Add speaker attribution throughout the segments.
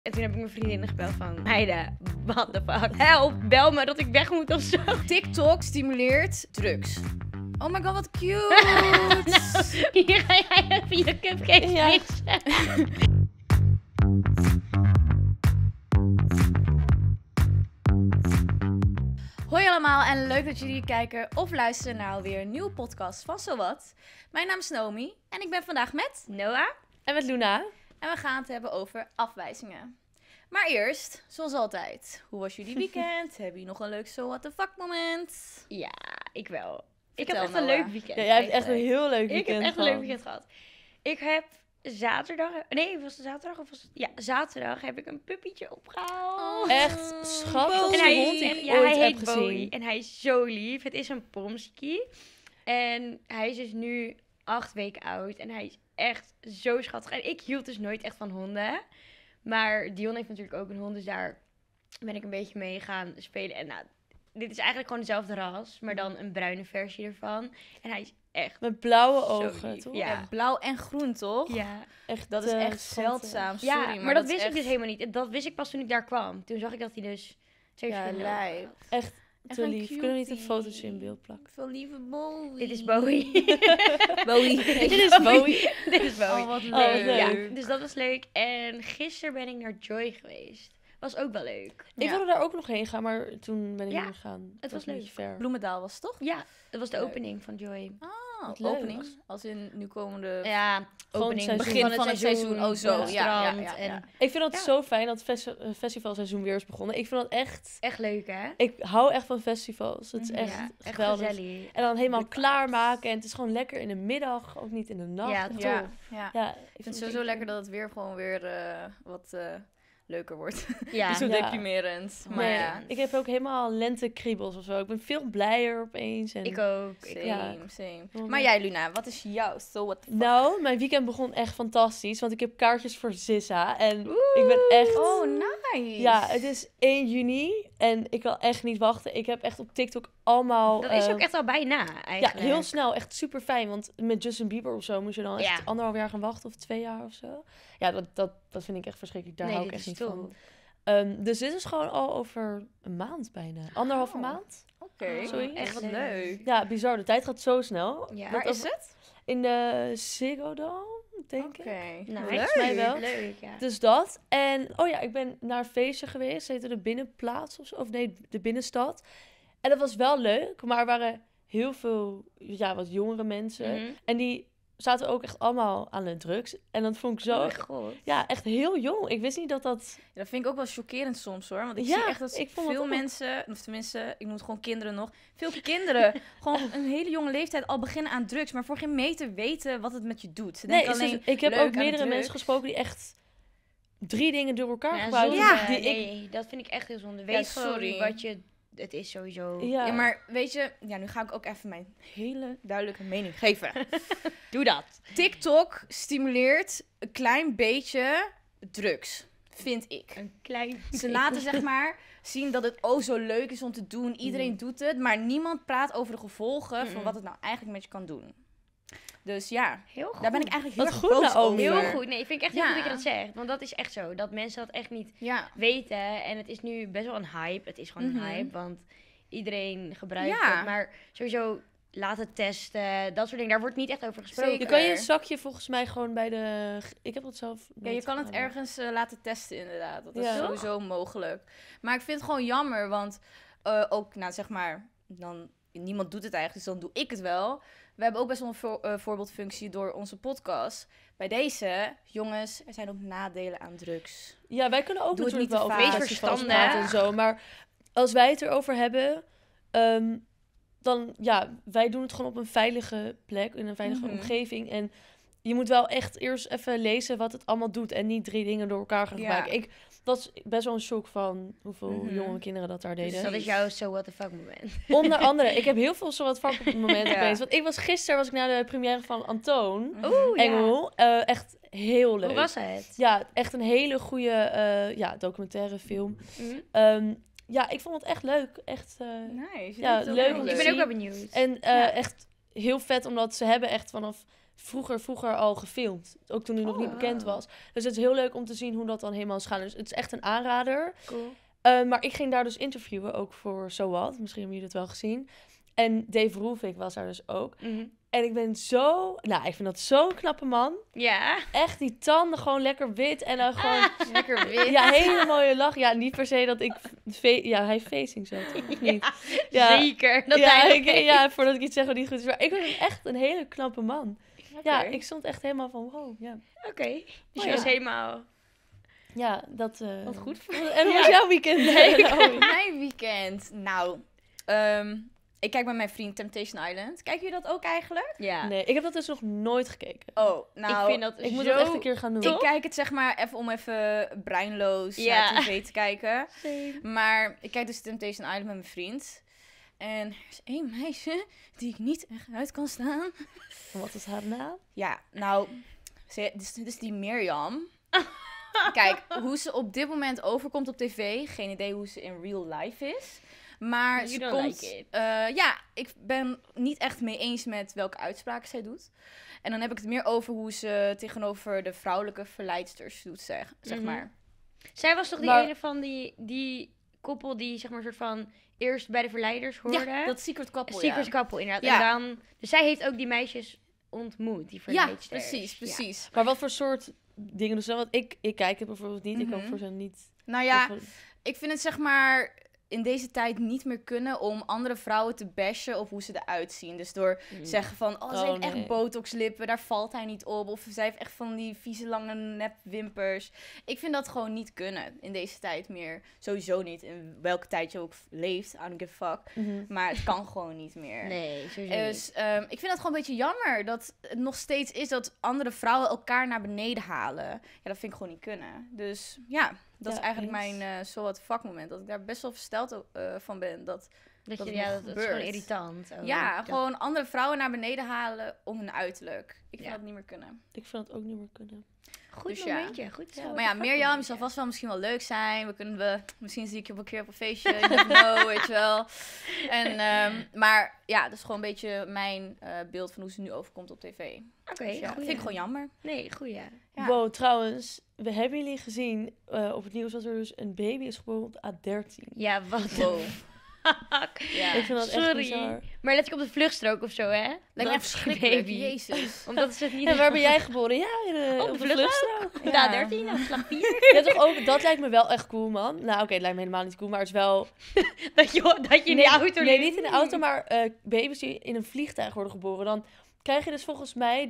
Speaker 1: En toen heb ik mijn vriendinnen gebeld van... Meiden, what the fuck? Help, bel me dat ik weg moet of zo.
Speaker 2: TikTok stimuleert drugs. Oh my god, wat cute.
Speaker 1: Nou, hier ga jij even je cupcake mixen.
Speaker 2: Hoi allemaal en leuk dat jullie kijken of luisteren naar alweer een nieuwe podcast van Zowat. Mijn naam is Naomi en ik ben vandaag met
Speaker 1: Noah?
Speaker 3: En met Luna.
Speaker 2: en we gaan het hebben over afwijzingen. Maar eerst, zoals altijd, hoe was jullie weekend? Hebben jullie nog een leuk So What The Fuck moment?
Speaker 1: Ja, ik wel. Ik
Speaker 2: Vertel,
Speaker 1: heb echt een
Speaker 2: Noah.
Speaker 1: leuk weekend.
Speaker 3: Ja, jij hebt echt een
Speaker 1: eigenlijk.
Speaker 3: heel leuk
Speaker 1: Ik
Speaker 3: weekend
Speaker 1: heb echt een
Speaker 3: gehad.
Speaker 1: leuk weekend gehad. Ik heb zaterdag... Nee, was het zaterdag of was het... Ja, zaterdag heb ik een puppietje opgehaald.
Speaker 3: Echt schattig
Speaker 1: En hij,
Speaker 3: hond die ik
Speaker 1: ja,
Speaker 3: ooit
Speaker 1: hij
Speaker 3: heb
Speaker 1: heet
Speaker 3: gezien.
Speaker 1: Bowie en hij is zo lief. Het is een pomskie. En hij is dus nu 8 weken oud. En hij is echt zo schattig. En ik hield dus nooit echt van honden. Maar Dion heeft natuurlijk ook een hond. Dus daar ben ik een beetje mee gaan spelen. En nou, dit is eigenlijk gewoon dezelfde ras. Maar dan een bruine versie ervan. En hij is echt...
Speaker 3: Met blauwe
Speaker 1: Zo
Speaker 3: ogen,
Speaker 1: lief.
Speaker 3: toch?
Speaker 1: Ja.
Speaker 2: Ja, blauw en groen toch?
Speaker 1: Ja,
Speaker 3: Echt,
Speaker 2: Dat is echt
Speaker 3: schattig.
Speaker 2: zeldzaam,
Speaker 1: ja
Speaker 2: sorry.
Speaker 1: maar dat wist
Speaker 2: is
Speaker 1: ik
Speaker 2: echt...
Speaker 1: dus helemaal niet. Dat wist ik pas toen ik daar kwam. Toen zag ik dat hij dus... twee
Speaker 2: Ja,
Speaker 1: verschillende ogen
Speaker 2: lijp.
Speaker 1: had.
Speaker 3: Echt
Speaker 2: Echt
Speaker 3: te
Speaker 2: een
Speaker 3: lief. Kunnen we niet een
Speaker 2: cutie.
Speaker 3: fotootje in beeld plakken?
Speaker 2: Veel lieve Bowie.
Speaker 1: Dit is Bowie.
Speaker 2: Bowie.
Speaker 3: Dit is Bowie.
Speaker 1: Dit is Bowie.
Speaker 2: Oh, wat leuk.
Speaker 3: wat leuk.
Speaker 1: Ja, dus dat was leuk. En gisteren ben ik naar Joy geweest. Was ook wel leuk.
Speaker 3: Ik
Speaker 2: Ja.
Speaker 3: wilde daar ook nog heen gaan, maar toen ben ik
Speaker 1: Ja,
Speaker 3: niet gegaan.
Speaker 1: het was
Speaker 3: een
Speaker 1: leuk.
Speaker 3: beetje ver.
Speaker 2: Bloemendaal was het toch?
Speaker 1: Ja, dat was de
Speaker 2: Leuk.
Speaker 1: opening van Joy.
Speaker 2: Ah,
Speaker 3: Wat leuk.
Speaker 2: opening. Als in nu komende...
Speaker 1: Ja,
Speaker 3: Gewoon
Speaker 1: opening.
Speaker 3: het
Speaker 2: begin van het seizoen. Oh, zo.
Speaker 1: het
Speaker 2: Ja,
Speaker 1: strand.
Speaker 2: ja.
Speaker 1: En
Speaker 3: Ik vind het
Speaker 1: Ja.
Speaker 3: zo fijn dat het festivalseizoen weer is begonnen. Ik vind dat echt...
Speaker 1: echt leuk, hè?
Speaker 3: Ik hou echt van festivals. Het is
Speaker 2: Mhm.
Speaker 3: echt
Speaker 1: Ja, echt
Speaker 3: geweldig.
Speaker 1: gezellig.
Speaker 3: En dan helemaal
Speaker 1: De
Speaker 3: klaarmaken. En het is gewoon lekker in de middag, ook niet in de nacht.
Speaker 1: Ja,
Speaker 3: En
Speaker 1: tof.
Speaker 2: Ja, ja.
Speaker 3: Ja,
Speaker 2: Ik vind het sowieso lekker dat het weer gewoon weer wat leuker wordt.
Speaker 1: Ja,
Speaker 2: Niet zo
Speaker 3: Ja.
Speaker 2: deprimerend. Maar
Speaker 3: Nee,
Speaker 2: ja,
Speaker 3: ik heb ook helemaal lentekriebels of zo. Ik ben veel blijer opeens. En...
Speaker 1: ik ook.
Speaker 2: same,
Speaker 3: Ja.
Speaker 2: same.
Speaker 3: Oh,
Speaker 2: Maar jij Luna, wat is jouw So What The Fuck?
Speaker 3: Nou, mijn weekend begon echt fantastisch. Want ik heb kaartjes voor Zissa. En ik ben echt...
Speaker 2: Oh, nice.
Speaker 3: Ja, het is 1 juni. En ik wil echt niet wachten. Ik heb echt op TikTok allemaal...
Speaker 1: Dat is ook echt al bijna,
Speaker 3: Ja,
Speaker 1: eigenlijk.
Speaker 3: heel snel. Echt super fijn. Want met Justin Bieber of zo moest je dan echt
Speaker 1: Ja.
Speaker 3: 1,5 jaar gaan wachten. Of 2 jaar of zo. Ja, dat vind ik echt verschrikkelijk. Daar
Speaker 1: Nee,
Speaker 3: hou ik
Speaker 1: dit
Speaker 3: echt
Speaker 1: is
Speaker 3: niet
Speaker 1: top.
Speaker 3: van. Dus dit is gewoon al over een maand bijna. 1,5
Speaker 2: Oh.
Speaker 3: maand.
Speaker 2: Oké,
Speaker 3: Zoiets.
Speaker 2: echt wat
Speaker 1: Leuk.
Speaker 2: leuk.
Speaker 3: Ja, bizar. De tijd gaat zo snel.
Speaker 1: Ja.
Speaker 2: Waar is het?
Speaker 3: In de Ziggo Dome, denk ik.
Speaker 1: Nou,
Speaker 3: Volgens mij wel.
Speaker 1: Leuk, ja.
Speaker 3: Dus dat. En, oh ja, ik ben naar een feestje geweest. Het heette de Binnenplaats of zo. Of nee, de Binnenstad. En dat was wel leuk. Maar er waren heel veel, ja, wat jongere mensen.
Speaker 1: Mhm.
Speaker 3: En die zaten ook echt allemaal aan de drugs. En dat vond ik
Speaker 1: Oh
Speaker 3: zo,
Speaker 1: mijn god.
Speaker 3: ja, echt heel jong. Ik wist niet dat dat...
Speaker 2: Ja, dat vind ik ook wel chockerend soms hoor. Want ik
Speaker 3: Ja,
Speaker 2: zie echt dat
Speaker 3: ik vond dat
Speaker 2: veel
Speaker 3: ook.
Speaker 2: mensen, of tenminste, ik noem het gewoon kinderen nog. Veel kinderen gewoon een hele jonge leeftijd al beginnen aan drugs. Maar voor geen meter weten wat het met je doet. Ze
Speaker 3: Nee,
Speaker 2: denken alleen,
Speaker 3: ik heb
Speaker 2: leuk
Speaker 3: ook
Speaker 2: aan
Speaker 3: meerdere
Speaker 2: drugs.
Speaker 3: mensen gesproken die echt 3 dingen door elkaar
Speaker 1: Ja,
Speaker 3: gebruiken.
Speaker 1: zonde.
Speaker 2: Ja.
Speaker 3: Die ik...
Speaker 1: Nee, dat vind ik echt heel zonde. Weet gewoon
Speaker 2: sorry.
Speaker 1: wat je... Het is sowieso...
Speaker 3: Ja.
Speaker 2: Ja, maar weet je, ja, nu ga ik ook even mijn hele duidelijke mening geven.
Speaker 1: Doe dat.
Speaker 2: TikTok stimuleert een klein beetje drugs, vind ik.
Speaker 1: Een klein...
Speaker 2: Ze laten zeg maar zien dat het zo leuk is om te doen. Iedereen doet het, maar niemand praat over de gevolgen van wat het nou eigenlijk met je kan doen. Dus ja,
Speaker 1: Heel goed.
Speaker 2: daar ben ik eigenlijk heel
Speaker 3: Wat
Speaker 2: erg
Speaker 3: goed,
Speaker 2: boos
Speaker 3: Naomi.
Speaker 2: over.
Speaker 1: Heel goed. Nee, vind ik echt heel
Speaker 2: Ja.
Speaker 1: goed dat je dat zegt. Want dat is echt zo. Dat mensen dat echt niet
Speaker 2: Ja,
Speaker 1: weten. En het is nu best wel een hype. Het is gewoon
Speaker 2: Mhm.
Speaker 1: een hype. Want iedereen gebruikt
Speaker 2: Ja.
Speaker 1: het. Maar sowieso laten testen. Dat soort dingen. Daar wordt niet echt over gesproken.
Speaker 2: Zeker.
Speaker 3: Je kan je zakje volgens mij gewoon bij de... Ik heb dat zelf...
Speaker 2: ja, je kan het ergens laten testen inderdaad. Dat is
Speaker 3: Ja.
Speaker 2: sowieso mogelijk. Maar ik vind het gewoon jammer, want ook, nou zeg maar, dan, niemand doet het eigenlijk, dus dan doe ik het wel. We hebben ook best wel een voorbeeldfunctie door onze podcast. Bij deze, jongens, er zijn ook nadelen aan drugs.
Speaker 3: Ja, wij kunnen ook
Speaker 2: Doe het
Speaker 3: natuurlijk
Speaker 2: niet
Speaker 3: wel
Speaker 2: te
Speaker 3: over
Speaker 2: vaak.
Speaker 3: festivals
Speaker 1: Wees
Speaker 3: praten en
Speaker 1: verstandig.
Speaker 3: zo. Maar als wij het erover hebben, dan ja, wij doen het gewoon op een veilige plek, in een veilige
Speaker 2: Mhm.
Speaker 3: omgeving. En je moet wel echt eerst even lezen wat het allemaal doet en niet 3 dingen door elkaar gaan
Speaker 2: Ja.
Speaker 3: gebruiken. Ik was best wel een shock van hoeveel
Speaker 2: Mhm.
Speaker 3: jonge kinderen dat daar deden.
Speaker 1: Dus dat is jouw so what the fuck moment.
Speaker 3: Onder andere, ik heb heel veel zo wat vak op het moment
Speaker 2: Ja.
Speaker 3: opeens. Want gisteren was ik naar de première van Antoon,
Speaker 1: Oeh, ja.
Speaker 3: Engel. Echt heel leuk.
Speaker 1: Hoe was het?
Speaker 3: Ja, echt een hele goede documentaire film.
Speaker 1: Mhm.
Speaker 3: Ja, ik vond het echt leuk. Echt,
Speaker 2: Nice.
Speaker 3: Ja, leuk om
Speaker 1: Ik
Speaker 3: te
Speaker 1: ben
Speaker 3: zien.
Speaker 1: ook wel benieuwd.
Speaker 3: en
Speaker 2: Ja.
Speaker 3: echt heel vet, omdat ze hebben echt vanaf vroeger al gefilmd. Ook toen hij nog niet bekend was. Dus het is heel leuk om te zien hoe dat dan helemaal is gaan. Dus het is echt een aanrader.
Speaker 1: Cool.
Speaker 3: Maar ik ging daar dus interviewen, ook voor So What. Misschien hebben jullie het wel gezien. En Dave Roelvink was daar dus ook. En ik ben ik vind dat zo'n knappe man.
Speaker 1: Ja.
Speaker 3: Echt, die tanden gewoon lekker wit. En dan gewoon...
Speaker 2: Lekker wit.
Speaker 3: Ja, hele mooie lach. Ja, niet per se dat ik... hij heeft facing zo, toch? Of niet?
Speaker 1: Ja, zeker. Dat hij
Speaker 3: ja, voordat ik iets zeg wat niet goed is. Maar ik vind hem echt een hele knappe man. Ja,
Speaker 2: Oké.
Speaker 3: ik stond echt helemaal van wow. Ja,
Speaker 1: Oké. Dus
Speaker 3: Oh,
Speaker 1: je was
Speaker 3: ja.
Speaker 1: helemaal...
Speaker 3: ja dat...
Speaker 1: Wat goed voor
Speaker 3: En hoe was jouw weekend? Naomi?
Speaker 2: Mijn weekend. Nou, ik kijk bij mijn vriend Temptation Island. Kijken jullie dat ook eigenlijk?
Speaker 1: Ja.
Speaker 3: Nee, ik heb dat dus nog nooit gekeken.
Speaker 2: Oh, nou,
Speaker 1: ik vind dat
Speaker 3: Ik moet
Speaker 1: zo...
Speaker 3: dat echt een keer gaan doen.
Speaker 2: ik kijk het zeg maar even om even breinloos
Speaker 1: Ja.
Speaker 2: naar tv te kijken.
Speaker 1: Same.
Speaker 2: Maar ik kijk dus Temptation Island met mijn vriend. En er is één meisje die ik niet echt uit kan staan.
Speaker 3: Wat is haar naam?
Speaker 2: Ja, nou, dit is die Mirjam. Kijk, hoe ze op dit moment overkomt op tv. Geen idee hoe ze in real life is. Maar
Speaker 1: You
Speaker 2: ze
Speaker 1: don't
Speaker 2: komt...
Speaker 1: like it.
Speaker 2: Ja, ik ben niet echt mee eens met welke uitspraken zij doet. En dan heb ik het meer over hoe ze tegenover de vrouwelijke verleidsters doet, zeg maar.
Speaker 1: Zij was toch die
Speaker 3: Maar-
Speaker 1: ene van die koppel die zeg maar soort van eerst bij de verleiders hoorde?
Speaker 2: Ja, dat secret couple,
Speaker 1: Secret
Speaker 2: ja.
Speaker 1: couple inderdaad.
Speaker 2: Ja.
Speaker 1: En dan, dus zij heeft ook die meisjes ontmoet, die
Speaker 2: Ja,
Speaker 1: verleidsters.
Speaker 2: precies.
Speaker 3: Maar wat voor soort dingen dus dan? Want ik kijk het bijvoorbeeld niet. Ik kan
Speaker 2: Mhm.
Speaker 3: voor ze niet...
Speaker 2: Nou ja,
Speaker 3: Of-
Speaker 2: ik vind het zeg maar in deze tijd niet meer kunnen om andere vrouwen te bashen op hoe ze eruit zien. Dus door zeggen van, oh, ze heeft
Speaker 3: nee.
Speaker 2: echt botoxlippen, daar valt hij niet op. Of zij heeft echt van die vieze lange nepwimpers. Ik vind dat gewoon niet kunnen in deze tijd meer. Sowieso niet, in welke tijd je ook leeft, I don't give a fuck.
Speaker 3: Mhm.
Speaker 2: Maar het kan gewoon niet meer.
Speaker 1: Nee, sowieso
Speaker 2: Dus ik vind het gewoon een beetje jammer dat het nog steeds is dat andere vrouwen elkaar naar beneden halen. Ja, dat vind ik gewoon niet kunnen. Dus ja, dat
Speaker 3: Ja,
Speaker 2: is eigenlijk
Speaker 3: eens.
Speaker 2: mijn so what the fuck moment. Dat ik daar best wel versteld van ben. Dat
Speaker 1: Dat
Speaker 2: het
Speaker 1: is
Speaker 2: nog
Speaker 1: gewoon
Speaker 2: gebeurt.
Speaker 1: irritant. ook.
Speaker 2: ja,
Speaker 1: Dat-
Speaker 2: gewoon andere vrouwen naar beneden halen om hun uiterlijk. Ik vind
Speaker 1: Ja.
Speaker 2: dat niet meer kunnen.
Speaker 3: Ik vind dat ook niet meer kunnen.
Speaker 1: Goed
Speaker 2: Dus ja.
Speaker 1: momentje, goed zo.
Speaker 2: Maar ja, Mirjam zal vast wel misschien wel leuk zijn. Misschien zie ik je op een keer op een feestje. You never know, weet je wel. En, maar ja, dat is gewoon een beetje mijn beeld van hoe ze nu overkomt op tv.
Speaker 1: Oké,
Speaker 2: Dus ja,
Speaker 1: goeie.
Speaker 2: vind ik gewoon jammer.
Speaker 1: Nee, goeie.
Speaker 2: Ja.
Speaker 3: Wow, trouwens, hebben jullie gezien op het nieuws dat er dus een baby is geboren op de A13?
Speaker 1: Ja, wat
Speaker 2: Wow.
Speaker 1: de fuck.
Speaker 2: Ja.
Speaker 3: Ik vind dat echt
Speaker 1: Sorry.
Speaker 3: bizar.
Speaker 1: Maar let ik op de vluchtstrook of zo, hè?
Speaker 2: Lijkt
Speaker 1: Dat
Speaker 2: me echt
Speaker 1: is
Speaker 2: verschrikkelijk.
Speaker 1: baby.
Speaker 2: Jezus.
Speaker 1: Omdat ze het niet...
Speaker 3: En waar ben jij geboren? Ja,
Speaker 1: Op
Speaker 3: op
Speaker 1: de
Speaker 3: de vluchtstrook.
Speaker 1: Ja, 13, op slag 4.
Speaker 3: Ja, toch ook, dat lijkt me wel echt cool, man. Nou, oké, het lijkt me helemaal niet cool, maar het is wel...
Speaker 1: dat je in de auto
Speaker 3: Nee,
Speaker 1: ligt.
Speaker 3: niet in de auto, maar baby's die in een vliegtuig worden geboren. Dan krijg je dus volgens mij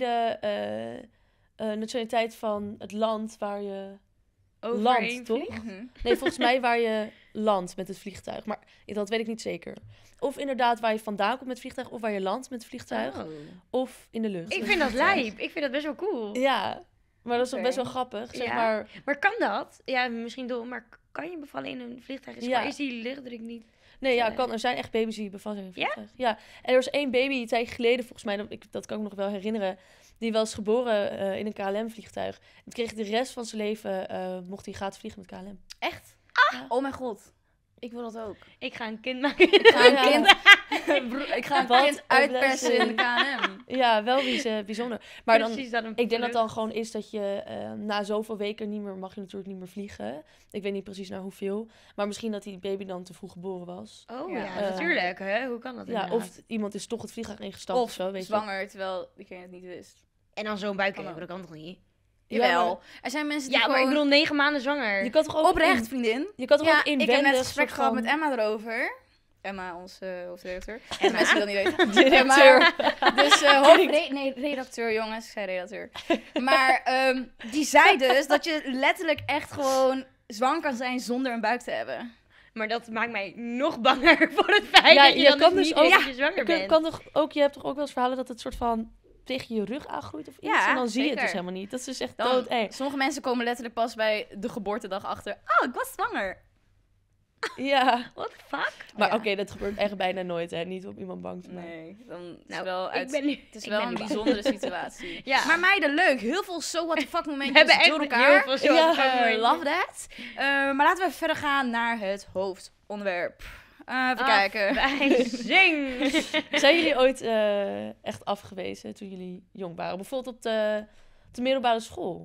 Speaker 3: de nationaliteit van het land waar je
Speaker 1: Overheen
Speaker 3: landt, toch?
Speaker 1: vliegen.
Speaker 2: Mhm.
Speaker 3: Nee, volgens mij waar je landt met het vliegtuig. Maar dat weet ik niet zeker. Of inderdaad waar je vandaan komt met het vliegtuig, of waar je landt met het vliegtuig.
Speaker 1: Oh.
Speaker 3: Of in de lucht.
Speaker 1: Ik
Speaker 3: met
Speaker 1: vind
Speaker 3: het
Speaker 1: dat
Speaker 3: vliegtuig.
Speaker 1: lijp. Ik vind dat best wel cool.
Speaker 3: Ja, maar dat is toch
Speaker 2: Oké.
Speaker 3: best wel grappig. Zeg
Speaker 1: Ja.
Speaker 3: maar,
Speaker 1: Maar kan dat? Ja, misschien dom, maar kan je bevallen in een vliegtuig? Is die luchtdruk niet...
Speaker 3: nee, ja, kan. Er zijn echt baby's die bevallen in een
Speaker 1: Ja?
Speaker 3: vliegtuig. Ja? En er was één baby een tijdje geleden, volgens mij, dat kan ik me nog wel herinneren. Die was geboren in een KLM-vliegtuig. En kreeg de rest van zijn leven, mocht hij gratis vliegen met KLM.
Speaker 2: Echt?
Speaker 3: Ja.
Speaker 2: Oh mijn god. Ik wil dat ook.
Speaker 1: Ik ga een kind maken.
Speaker 2: Ik ga een
Speaker 3: Ja.
Speaker 2: kind, ik ga een
Speaker 3: Wat
Speaker 2: kind
Speaker 3: een
Speaker 2: uitpersen in de
Speaker 3: blessing.
Speaker 2: KNM.
Speaker 3: Ja, wel bijzonder. Maar dan,
Speaker 1: Precies dat een
Speaker 3: ik denk dat
Speaker 1: vlucht.
Speaker 3: dan gewoon is dat je na zoveel weken mag je natuurlijk niet meer vliegen. Ik weet niet precies naar hoeveel. Maar misschien dat die baby dan te vroeg geboren was.
Speaker 1: Oh
Speaker 2: Ja.
Speaker 1: ja, natuurlijk. Hè? Hoe kan dat
Speaker 3: Ja,
Speaker 1: inderdaad?
Speaker 3: of iemand is toch het vliegtuig ingestapt of,
Speaker 2: Of
Speaker 3: zo, weet je.
Speaker 2: zwanger, terwijl diegene het niet wist.
Speaker 1: En dan zo'n buik
Speaker 2: Kan
Speaker 1: hebben,
Speaker 2: ook.
Speaker 1: dat kan toch niet?
Speaker 3: Ja,
Speaker 2: Jawel. Er zijn mensen die
Speaker 1: Ja, maar
Speaker 2: gewoon...
Speaker 1: ik bedoel 9 maanden zwanger.
Speaker 3: Je kan toch ook
Speaker 2: Oprecht, vriendin.
Speaker 3: Je kan toch
Speaker 2: Ja,
Speaker 3: ook inwendig...
Speaker 2: ik heb net een gesprek
Speaker 3: soort
Speaker 2: gehad
Speaker 3: van-
Speaker 2: met Emma erover. Emma, onze hoofdredacteur. En mensen die dat niet weten.
Speaker 3: Directeur.
Speaker 2: Dus redacteur, jongens. Ik zei redacteur. Maar die zei dus dat je letterlijk echt gewoon zwanger kan zijn zonder een buik te hebben.
Speaker 1: Maar dat maakt mij nog banger voor het feit
Speaker 3: Ja,
Speaker 1: dat je
Speaker 3: je
Speaker 1: dan
Speaker 3: kan
Speaker 1: dus
Speaker 3: dus
Speaker 1: niet
Speaker 3: ook-
Speaker 1: weet dat je zwanger bent.
Speaker 3: Je hebt toch ook wel eens verhalen dat het soort van tegen je rug aangroeit of iets?
Speaker 2: Ja,
Speaker 3: en dan zie je het
Speaker 2: zeker.
Speaker 3: dus helemaal niet. Dat is dus echt
Speaker 2: Dan,
Speaker 3: doodeng.
Speaker 2: sommige mensen komen letterlijk pas bij de geboortedag achter. Oh, ik was zwanger.
Speaker 3: Ja.
Speaker 1: What the fuck?
Speaker 3: Maar
Speaker 2: Ja.
Speaker 3: oké, dat gebeurt echt bijna nooit, hè. Niet om iemand bang te maken.
Speaker 2: Nee, dan is
Speaker 1: Nou,
Speaker 2: wel
Speaker 1: ik
Speaker 2: uit...
Speaker 1: ben nu...
Speaker 2: Het is
Speaker 1: ik
Speaker 2: wel
Speaker 1: ben
Speaker 2: een
Speaker 1: nu bang.
Speaker 2: bijzondere situatie.
Speaker 1: Ja.
Speaker 2: Maar meiden, leuk. Heel veel so what the fuck
Speaker 1: We
Speaker 2: momentjes
Speaker 1: hebben echt
Speaker 2: door
Speaker 1: heel
Speaker 2: elkaar.
Speaker 1: veel zo.
Speaker 3: Ja,
Speaker 2: Love that. Maar laten we verder gaan naar het hoofdonderwerp. Even kijken.
Speaker 1: Afwijzing.
Speaker 3: Zijn jullie ooit echt afgewezen toen jullie jong waren? Bijvoorbeeld op de middelbare school.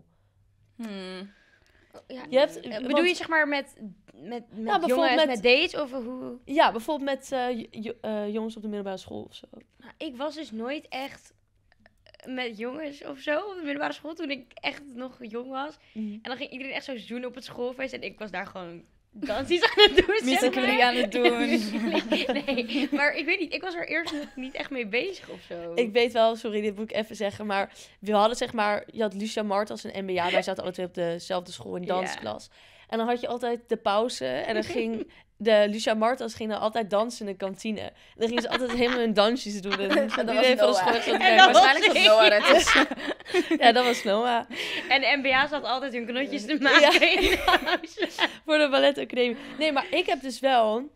Speaker 1: Ja.
Speaker 3: Je hebt,
Speaker 1: Bedoel je zeg maar met
Speaker 3: bijvoorbeeld
Speaker 1: jongens,
Speaker 3: met-
Speaker 1: met dates of hoe?
Speaker 3: Ja, bijvoorbeeld met jongens op de middelbare school of zo.
Speaker 1: Nou, ik was dus nooit echt met jongens of zo op de middelbare school toen ik echt nog jong was. En dan ging iedereen echt zo zoenen op het schoolfeest en ik was daar gewoon dansjes aan het doen.
Speaker 2: Musically aan het doen.
Speaker 1: Nee, maar ik weet niet, ik was er eerst nog niet echt mee bezig of zo.
Speaker 3: Ik weet wel, sorry, dit moet ik even zeggen, maar we hadden zeg maar, je had Lucia Martens en MBA, wij zaten alle twee op dezelfde school in
Speaker 1: Ja.
Speaker 3: dansklas. En dan had je altijd de pauze en dan ging de Lucia Martens ging dan altijd dansen in de kantine. En dan gingen ze altijd helemaal hun dansjes doen. En
Speaker 2: dat was
Speaker 3: iedereen van de school
Speaker 2: Noah.
Speaker 3: zat te
Speaker 1: En
Speaker 3: kijken.
Speaker 1: dat was
Speaker 2: Waarschijnlijk zat
Speaker 1: ik.
Speaker 2: Noah ertussen.
Speaker 3: Ja, dat was Noah.
Speaker 1: En de MBA zat altijd hun knotjes te maken in de pauze.
Speaker 3: Voor de balletacademie. Nee, maar ik heb dus wel...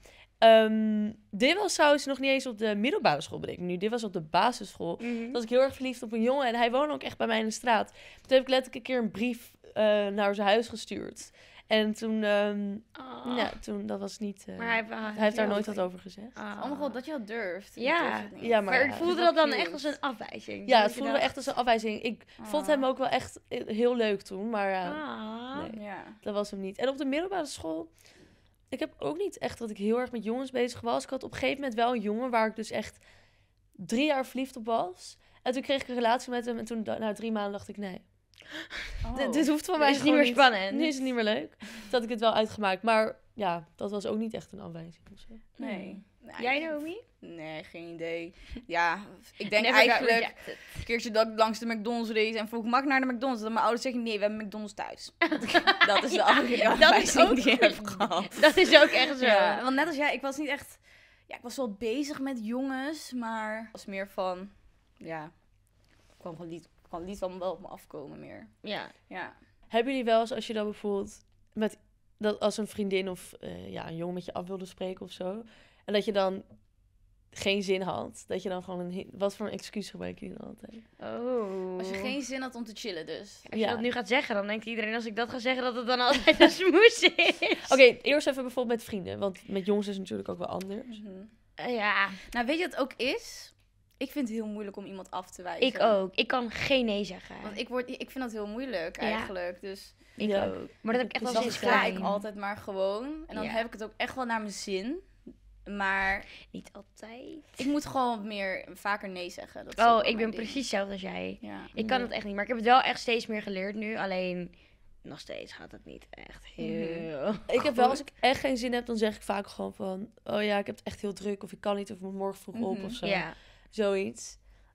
Speaker 3: dit was trouwens nog niet eens op de middelbare school, bedenk ik me nu. Dit was op de basisschool. Toen was ik heel erg verliefd op een jongen en hij woonde ook echt bij mij in de straat. Toen heb ik letterlijk een keer een brief naar zijn huis gestuurd. En toen, dat was niet...
Speaker 1: Maar hij
Speaker 3: hij heeft daar nooit wat over gezegd.
Speaker 2: Oh mijn god, dat je dat durft. Ik
Speaker 1: Ja.
Speaker 2: durf het niet.
Speaker 3: Ja,
Speaker 1: Maar ik
Speaker 3: ja,
Speaker 1: voelde
Speaker 2: dat
Speaker 1: dat dan
Speaker 2: cute.
Speaker 1: echt als een afwijzing.
Speaker 3: Ja,
Speaker 1: Dat
Speaker 3: het
Speaker 1: je
Speaker 3: voelde
Speaker 1: dacht,
Speaker 3: echt als een afwijzing. Ik vond hem ook wel echt heel leuk toen, maar ja, nee.
Speaker 2: Ja.
Speaker 3: Dat was hem niet. En op de middelbare school, ik heb ook niet echt dat ik heel erg met jongens bezig was. Ik had op een gegeven moment wel een jongen waar ik dus echt 3 jaar verliefd op was. En toen kreeg ik een relatie met hem en toen na 3 maanden dacht ik, nee, dit hoeft van
Speaker 1: Dan
Speaker 3: mij
Speaker 1: is het niet
Speaker 3: gewoon
Speaker 1: meer spannend.
Speaker 3: Nu is het niet meer leuk. Toen had ik het wel uitgemaakt, maar ja, dat was ook niet echt een afwijzing of zo.
Speaker 2: Nee.
Speaker 1: Jij, Naomi?
Speaker 2: Nee, geen idee. Ja, ik denk
Speaker 1: Never got
Speaker 2: eigenlijk...
Speaker 1: rejected.
Speaker 2: Een keertje dat ik langs de McDonald's race en vroeg, mag ik naar de McDonald's? Dat mijn ouders zeggen, nee, we hebben McDonald's thuis. Dat is de afwijzing
Speaker 1: ook
Speaker 2: die ik
Speaker 1: goed.
Speaker 2: heb gehad.
Speaker 1: Dat is ook echt zo.
Speaker 2: Ja, want net als jij, ik was niet echt... Ja, ik was wel bezig met jongens, maar was meer van... Ja, kwam niet van wel op me afkomen meer.
Speaker 1: Ja.
Speaker 2: Ja.
Speaker 3: Hebben jullie wel eens, als je dan bijvoorbeeld met dat als een vriendin of een jongen met je af wilde spreken of zo, en dat je dan geen zin had, dat je dan gewoon wat voor een excuus gebruik je dan altijd?
Speaker 1: Oh.
Speaker 2: Als je geen zin had om te chillen dus.
Speaker 1: Als je
Speaker 3: Ja.
Speaker 1: dat nu gaat zeggen, dan denkt iedereen als ik dat ga zeggen dat het dan altijd een smoes is.
Speaker 3: Oké, eerst even bijvoorbeeld met vrienden, want met jongens is het natuurlijk ook wel anders.
Speaker 1: Ja,
Speaker 2: Nou, weet je wat het ook is? Ik vind het heel moeilijk om iemand af te wijzen.
Speaker 1: ik ook. Ik kan geen nee zeggen.
Speaker 2: Want ik vind dat heel moeilijk
Speaker 1: Ja.
Speaker 2: eigenlijk. Dus
Speaker 1: Ik
Speaker 3: Ja.
Speaker 1: ook. Maar dat heb ik echt wel
Speaker 2: dan
Speaker 1: sinds
Speaker 2: ga
Speaker 1: klein.
Speaker 2: ik altijd maar gewoon. En dan
Speaker 1: Ja.
Speaker 2: heb ik het ook echt wel naar mijn zin. Maar
Speaker 1: Niet altijd.
Speaker 2: ik moet gewoon vaker nee zeggen. Dat is ook
Speaker 1: Oh,
Speaker 2: wel
Speaker 1: ik
Speaker 2: mijn
Speaker 1: ben
Speaker 2: ding.
Speaker 1: precies hetzelfde als jij.
Speaker 2: Ja.
Speaker 1: Ik kan het echt niet. Maar ik heb het wel echt steeds meer geleerd nu. Alleen, nog steeds gaat het niet echt heel
Speaker 3: Ik heb wel, als ik echt geen zin heb, dan zeg ik vaak gewoon van, oh ja, ik heb het echt heel druk, of ik kan niet, of ik moet morgen vroeg op, of zo.
Speaker 1: Ja.
Speaker 3: Zoiets.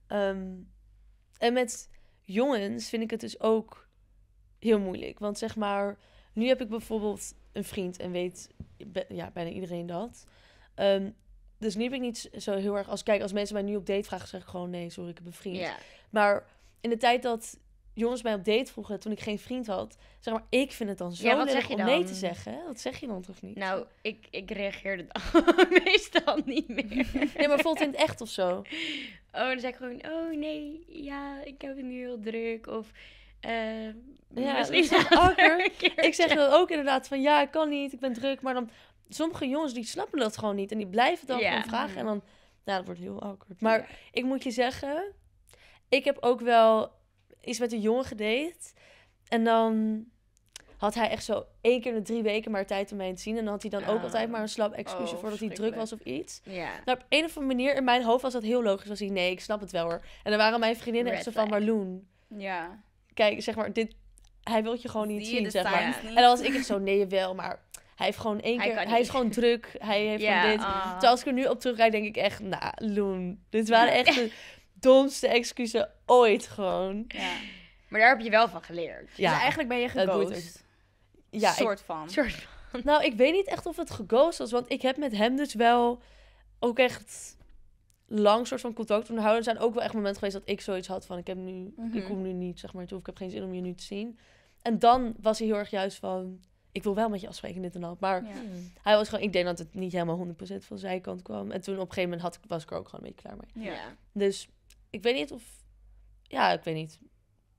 Speaker 3: En met jongens vind ik het dus ook heel moeilijk. Want zeg maar, nu heb ik bijvoorbeeld een vriend en weet bijna iedereen dat. Dus nu heb ik niet zo heel erg... Als mensen mij nu op date vragen, zeg ik gewoon nee, sorry, ik heb een vriend.
Speaker 1: Ja.
Speaker 3: Maar in de tijd dat jongens mij op date vroegen, toen ik geen vriend had, zeg maar, ik vind het dan zo
Speaker 1: Ja, wat
Speaker 3: lullig
Speaker 1: zeg je
Speaker 3: om nee
Speaker 1: dan?
Speaker 3: te zeggen. Hè? Dat zeg je dan toch niet?
Speaker 1: Nou, ik reageerde dan meestal niet meer.
Speaker 3: Nee, maar bijvoorbeeld in het echt of zo.
Speaker 1: Oh, dan zeg ik gewoon, oh nee, ja, ik heb het nu heel druk. Of,
Speaker 3: Ja,
Speaker 1: misschien
Speaker 3: dat is
Speaker 1: later
Speaker 3: awkward.
Speaker 1: een keertje.
Speaker 3: Ik zeg dan ook inderdaad van, ja, ik kan niet, ik ben druk. Maar dan, sommige jongens, die snappen dat gewoon niet. En die blijven dan
Speaker 1: Ja.
Speaker 3: gewoon vragen. En dan, nou, dat wordt heel awkward. Maar
Speaker 2: Ja.
Speaker 3: ik moet je zeggen, ik heb ook wel iets met een jongen gedate. En dan had hij echt zo 1 keer in de 3 weken maar tijd om mij te zien. En dan had hij dan ook
Speaker 1: Oh.
Speaker 3: altijd maar een slap excuusje
Speaker 2: Oh,
Speaker 3: voordat hij druk was of iets.
Speaker 1: Ja.
Speaker 3: Nou, op een of andere manier, in mijn hoofd was dat heel logisch. Was hij, nee, ik snap het wel hoor. En dan waren mijn vriendinnen echt
Speaker 1: Red
Speaker 3: zo van,
Speaker 1: flag.
Speaker 3: Marloen,
Speaker 2: Ja.
Speaker 3: kijk, zeg maar, hij wil je gewoon niet
Speaker 2: Zie je
Speaker 3: zien,
Speaker 2: de
Speaker 3: zeg maar.
Speaker 2: signs
Speaker 1: Ja.
Speaker 2: niet?
Speaker 3: En dan was ik echt zo, nee, wel, maar hij heeft gewoon 1
Speaker 1: Hij
Speaker 3: keer,
Speaker 1: kan
Speaker 3: hij is
Speaker 1: niet.
Speaker 3: gewoon druk, hij heeft
Speaker 1: Ja,
Speaker 3: van dit. Terwijl als ik er nu op terugkijk, denk ik echt, nou, Loen, dit waren echt de domste excuses ooit gewoon.
Speaker 2: Ja.
Speaker 1: Maar daar heb je wel van geleerd.
Speaker 3: Ja,
Speaker 2: Dus eigenlijk ben je
Speaker 3: dat boeit
Speaker 2: geghost.
Speaker 3: ja,
Speaker 2: soort van.
Speaker 1: Soort
Speaker 3: nou, ik weet niet echt of het geghost was, want ik heb met hem dus wel ook echt lang soort van contact onderhouden. Er zijn ook wel echt momenten geweest dat ik zoiets had van, ik kom nu niet, zeg maar, toe, of ik heb geen zin om je nu te zien. En dan was hij heel erg juist van, ik wil wel met je afspreken, dit en dat. Maar
Speaker 2: Ja.
Speaker 3: hij was gewoon, ik denk dat het niet helemaal 100% van zijn kant kwam. En toen op een gegeven moment was ik er ook gewoon een beetje klaar mee.
Speaker 1: Ja.
Speaker 2: Ja.
Speaker 3: Dus ik weet niet of, ja, ik weet niet